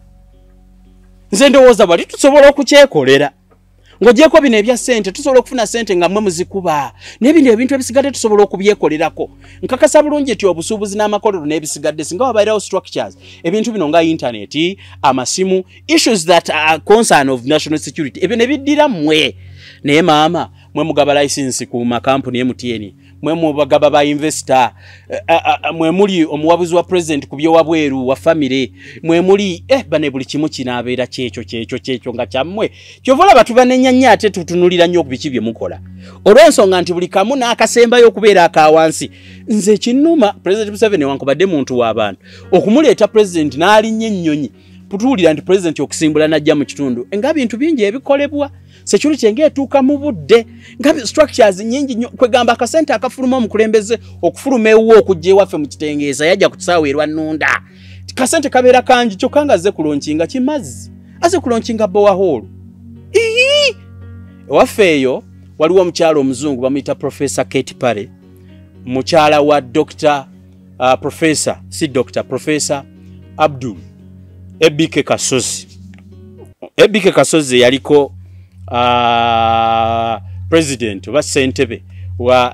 nze ndowooza bali tusobola okukyekolera ng'ogyeko bino ebya ssente tusobola okufuna ssente nga mmwe muzikuba n'ebindi ebintu ebisigadde tusobola okubyekolerako nkakasa bulungi nti obusuubuzi n'amakolero n'ebisigadde singa wabairawo structures ebintu bino nga internet amasimu issues that are concern of national security ebyo ne biddira mmwe naye maama mwe mugaba license ku makampuni MTN mwe mugaba ba investor mwe muli omuwabuzi wa president ku byowabweru wa family mwe muli bane buli kimu kinaabeera kyekyo nga kyammwe kyovola batubanenya nnyo ate tutunulira nnyo ku biki bye mukola olw'ensonga nti buli kamu n'akasembayo okubeera akawansi nze kinnuma president Museveni wankubadde muntu w'abantu okumuleeta president n'alinnya ennyonyi putuulira nti president okusimbula najja mu kitundu nga bintu bingi ebikolebwa security ng'etuuka mu budde nga structures nyingi nnyo kwegamba akasente akafuluma omukulembeze okufuluma ewuwo okujja ewaffe mu kitengeeza yajja ku kisaawe erwa nnunda kasente kabeera kangi kyokka nga azze kulonkinga kimazzi azze kulonkinga borehole ewaffe eyo waliwo omukyalo omuzungu bamuyita Professor Kate Pare mukyala wa Professor Abdul Ebike Kasozi yaliko president oba ssentebe wa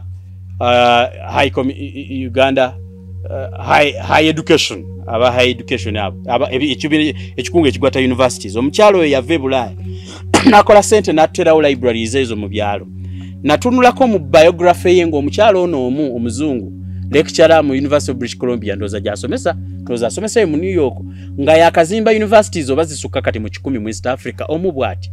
Uganda high education aba high education aba ekikungu ekigwata universities omukyalo oyo yava Bulaaya nakola sente naterawo libraries ezo mu byalo natunulako mu biography ye ng'omukyalo ono omu omuzungu lecturer mu University of British Columbia ndoza gyasomesa mu New York nga yakazimba universities oba zisukka kati mu 10 mu East Africa omu bwati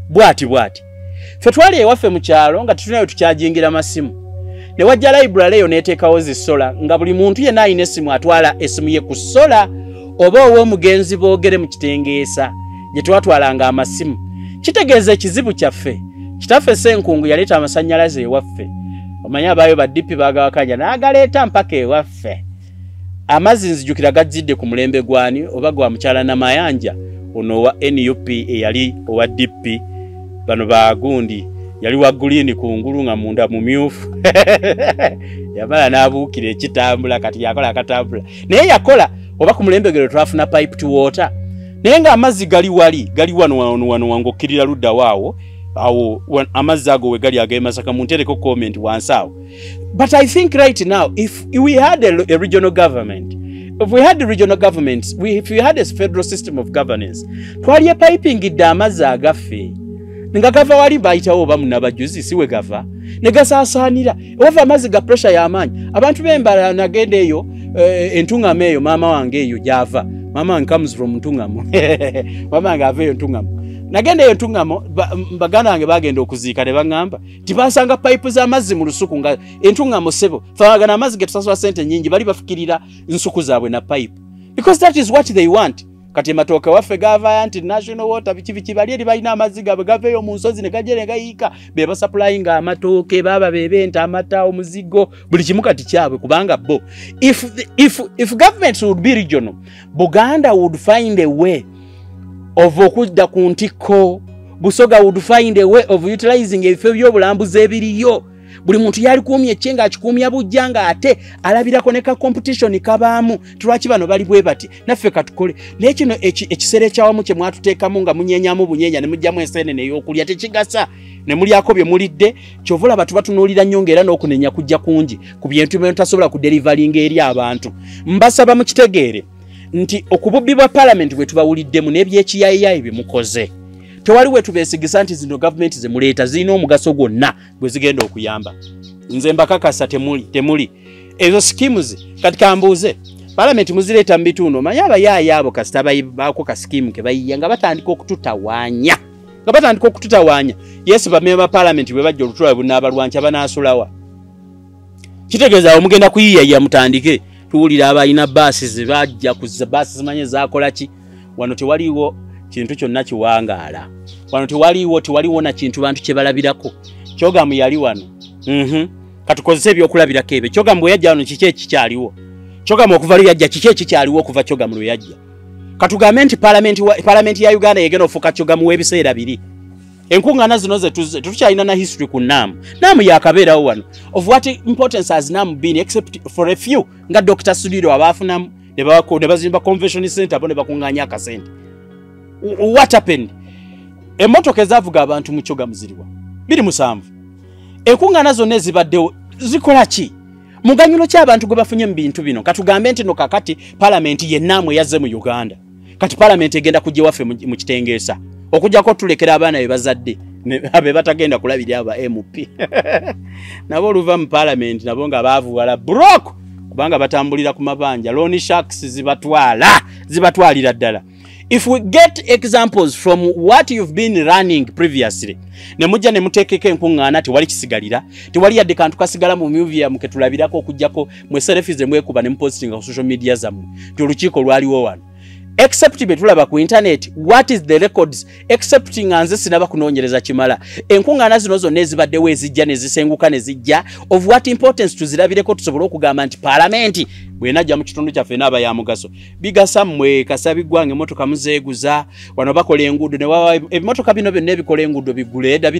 fe twali ewaffe mu kyalo nga tutunayo tukyajingira masimu ne wajja library eyo neteekawo zisola nga buli muntu yenna alina essimu atwala essimu ye ku sola oba ow'omugenzi boogere mu kitengeesa gye twatwalanga amasimu kitegeeza ekizibu kyaffe kitaffe Ssenkungu yaleeta amasannyalaze ewaffe omanya abaayo baddipi baagawakanya n'agaleeta mpaka ewaffe amazzi nzijukira gazidde ku mulembe gwani oba gwa mukyala Namayanja ono owa NUP eyali owa DP bano bagundi yali wa green ku ngulu nga munda mu myufu yamala n'abuukira ekitambula kati yakola akatambula naye yakola oba ku mulembe gero twafuna pipe to water naye nga amazzi gali wano wangokkirira ludda waawo awo amazzi ago we gali agemasaka muntereko comment wansi awo. But I think right now if we had a regional government, if we had a federal system of governance, twali piping idda amazzi agaffe nga gava wali bayitawo oba munabajuzi siwe gava ne gasaasaanira ova amazzi ga pressure y'amaanyi abantu b'embala nagenda eyo entungamo eyo maama wange eyo gyava mama wange comes from Ntungamo mama wange ava eyo Ntungamo nagenda eyo Ntungamo baganda wange bagenda okuziika ne baŋŋamba tibasanga pipe z'amazzi mu lusuku nga Entungamo sebo fagana amazzi ge tusasula sente nyingi bali bafukirira nsuku zaabwe na pipe because that is what they want. Kati matoke waffe gava anti national water bichi bali eri balina amazzi gabe gaveyo mu nsozi ne gajere gayika beba supplying amatoke baba bebenta amata omuzigo buli kimu kati kyabwe kubanga bo if governments would be regional, Buganda would find a way of okudda ku ntiko, Busoga would find a way of utilizing ebifo by'obulambuzi ebiriyo. Buli muntu yali kuumye chenga akikumya bujjanga ate alabirako ne ka competition kabaamu tulwaki bano bali bwe bati naffe katukole n'ekino ekisere kyawamu kye mwatuteekamu nga munyenyamu bunyenya ne mujjamu ensenene y'okulya tekigasa ne mulyako bye mulidde kyovula batu batunuulira nyongera n'okunenya kujja kungi ku bintu bye tasobola ku delivering eri abantu. Mbasaba mu kitegeere nti okububbibwa parliament bwe tubawuliddemu n'ebyekiyayiyayi bye mukoze tewali wetu besigisa nti zino government ze muleeta zino omugaso gwonna gwe zigenda okuyamba. Nze mbakakasa temuli ezo schemes kati kambuuze parliament muzireeta mu bitundu manya abayaaya abo kasita baako ka scheme ke bayiya nga batandika okututawaanya yes bamemba parliament bwe bajja olutula bunaabalwanca banaasulawa kitegeeza omugenda kuyiyayiya mutandike tuwulira abalina baasi zebajja kuza baasi zimanye zakola ki wano tewaliwo kintu kyonna kiwangaala wano tewaliwo na kintu bantu kye balabirako. Kyogamu yali wano katukozese ebyokulabirako ebyo. Kyogamu bwe yajja wano kiki ekikyaliwo Kyogamu okuva lwe yajja kiki ekikyaliwo okuva Kyogamu lwe yajja katugambe nti parliament ya Uganda yegenda ofuuka Kyogamu w'ebiseera biri. Enkuŋŋaana zino ze tukyalina na history ku Naamu yakabeerawo wano of what importance has Naamu been except for a few nga Dr. Sudiro abaafunamu ne bazimba convention center abo ne bakuŋŋaanya akasente. What happened? Emmotoka ezaavuga abantu mu Kyogamu ziriwa 27. Enkuŋŋaana zonna ezibaddewo zikola ki? Muganyulo ki abantu gwe bafunye mu bintu bino? Katugambe nti no kakati parliament ye Naamu yazze mu Uganda. Kati parliament egenda kujja waffe mu kitengeesa. Okujjako tulekera abaana be bazadde abe batagenda kulabira aba MP. Nabo oluva mu parliament nabo nga baavuwala broke kubanga batambulira ku mabanja. Loan sharks zibatwalira ddala. If we get examples from what you've been running previously, ne mujja ne muteekeko enkuŋŋaana tewali kisigalira, tewali yadde kantu kasigala mu museum ke tulabirako okujjako mwe selfies mwekuba ne mupostinga ku social media zammwe. Olukiiko lwaliwo wano. Except betulaba ku internet, what is the records excepting anze sinaba kunoonyereza kimala. Enkuŋŋaana zino zonna ezibaddewo ezijja ne zisenguka ne zijja of what importance tuzirabireko tusobole okugamba nti parliament bwenajja mu kitundu kyaffe n'aba ya mugaso. Bigasa mmwe Kasabigwange emmotoka muzeeguza wano bakola enguudo ne wawa ebimotoka bino byonna ebikola enguudo biguleeda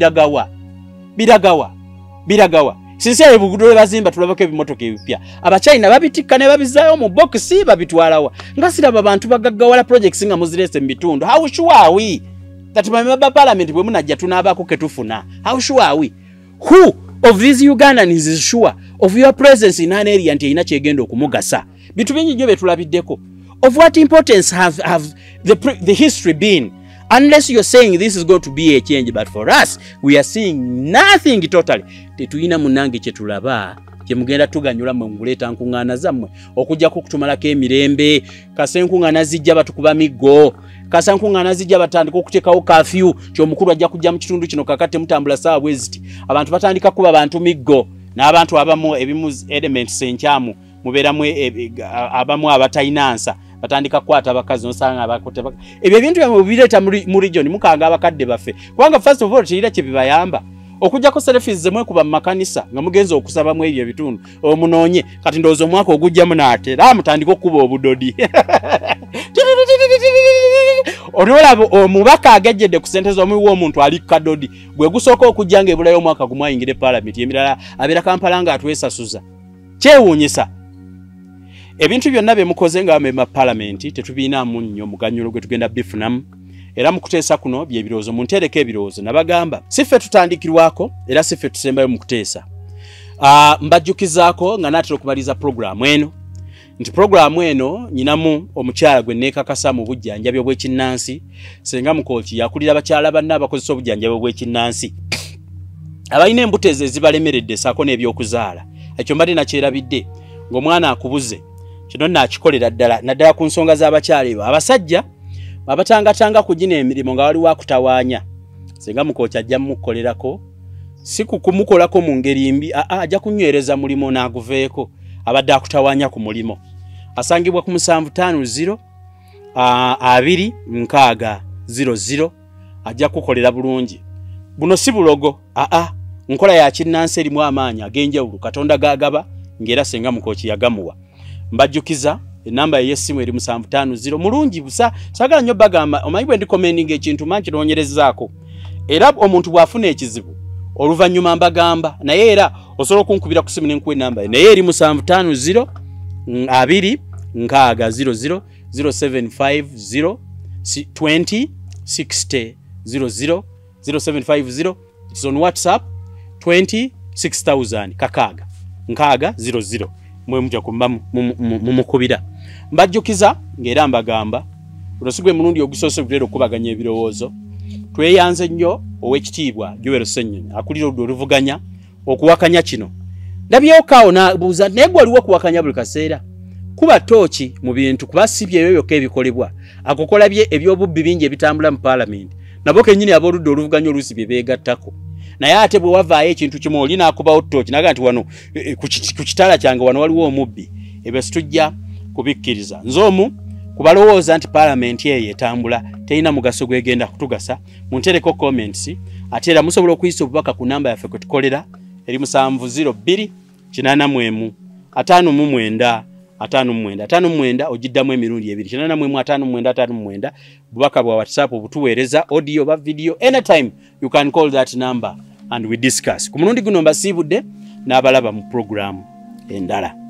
biragawa sinse ebugudo bazimba tulabako ebimotoka ebipya abachina babitikka ne babizaayo mu box babitwalawa nga siraba abantu bagaggawala projects nga muzirese mu bitundu. How sure are we that member parliament bwe munajja tunaabako ketufuna. How sure are we? Who of these Ugandans is sure of your presence in an area nti ina kyegenda okumugasa? Bitu bingi nnyo betulabiddeko. Of what importance have the history been? Unless you're saying this is going to be a change, but for us, we are seeing nothing totally. Tetuyina munange kyetulaba kyemugenda tuganyula mu nguleta nkuŋŋaana zammwe okujja kukutumalako emirembe kasa enkuŋŋaana zijja batukuba miggo kasa enkuŋŋaana zijja batandika okuteekawo kafyu ky'omukulu ajja kujja mu kitundu kino kakati mutambula saawa bweziti abantu batandika kuba bantu miggo n'abantu abamu ebimu elements enkyamu mubeeramu abamu abatayinansa batandika kwata abakazi nosanga abakote ebyo ebintu byamwe bireeta mu region mukanga abakadde baffe kubanga first of all teyira kye bibayamba okujja ko selfies zemwe kuba mu makanisa nga mugenza okusaba mu ebyo bitundu omunoonye kati ndowooza omwaka ogujjamu n'atera mutandika okuba obudodi olwolabo omubaka agejjedde ku ssente z'omuwi w'omuntu ali kadodi gwe gusooka okujja nga ebulayo omwaka gumu ayingire paalamenti emirala abeera Kampala nga atwesasuza kyewuunyisa. Ebintu byonna bye mukoze nga bamema paalamenti tetubiinaamu nnyo muganyulo gwe tugenda bifunamu era mukuteesa kuno bye birowoozo muntereko ebirowoozo nabagamba siffe tutandikirwako era siffe tusembayo mu kuteesa. Mbajjukizaako nga naatera okumaliza puroguramu eno nti puroguramu eno nyinamu omukyala gwe neekakasa mu bujjanjabi obw'ekinnansi senga mukooti yakulira bakyala banna abakozesa obujjanjabi obw'ekinnansi abalina embuto ezo ezibalemeredde saako n'ebyokuzaala ekyo mbadde nakyerabidde ng'omwana akubuze kino naakikolera naddala ku nsonga z'abakyala ebo abasajja abatangatanga kugina emirimu nga waliwo akutawaanya senga mukooti ajja mumukolerako si kukumukolako mu ngeri mbi ajja kunywereza mulimo n'aguveeko abadde akutawaanya ku mulimo asangibwa ku 750 2 ajja kukolera bulungi buno si bulogo nkola ya kinnansi erimu amaanyi ag'enjawulo Katonda gagaba ngera senga mukooti yagamuwa. Mbajjukiza enamba y'essimu eri 750 mulungi busa sagala nnyo bagamba omanyi bwe ndi commenting ekintu manki noonyerezaako era omuntu bw'afuna ekizibu oluvannyuma mbagamba naye era osobola okunkubira ku simu n'enkuwa enamba naye eri 750 2 600 0750 20 60 00 0750 it's on WhatsApp 26,000 kakaaga nkaaga 00 mwe mujja kumba mumukubira. Mbajjukiza ng'era mbagamba unosigwe mulundi ogusoose gutera okubaganya ebirowoozo tweyanze nnyo ow'ekitiibwa Joel Ssennyonyi akulira oluvuganya okuwakanya kino ndabyokaawo nabuuza naye gwe waliwo okuwakanya buli kaseera kuba tooki mu bintu kuba si byebyo byokka ebikolebwa akokola bye ebyobubbi bingi ebitambula mu paalamenti nabo kennyini ab'oludda oluvuganya oluusi bye beegattako naye ate bwe wavaayo ekintu kimu oli n'akubawo tooki naga nti wano ku kitala kyange wano waliwo omubbi ebyo situjja kubikkiriza nze omu kubalowooza nti paalamenti eyo etambula terina mugaso gwegenda kutugasa muntereko comments ate era musobola okuyisa obubaka ku namba yaffe kwe tukolera eri 702 841 59 59 ogiddamu emirundi ebiri 841 bubaka bwa WhatsApp obutuweereza audio ba video anytime you can call that number and we discuss ku mulundi guno mbasiibudde n'abalaba mu program endala.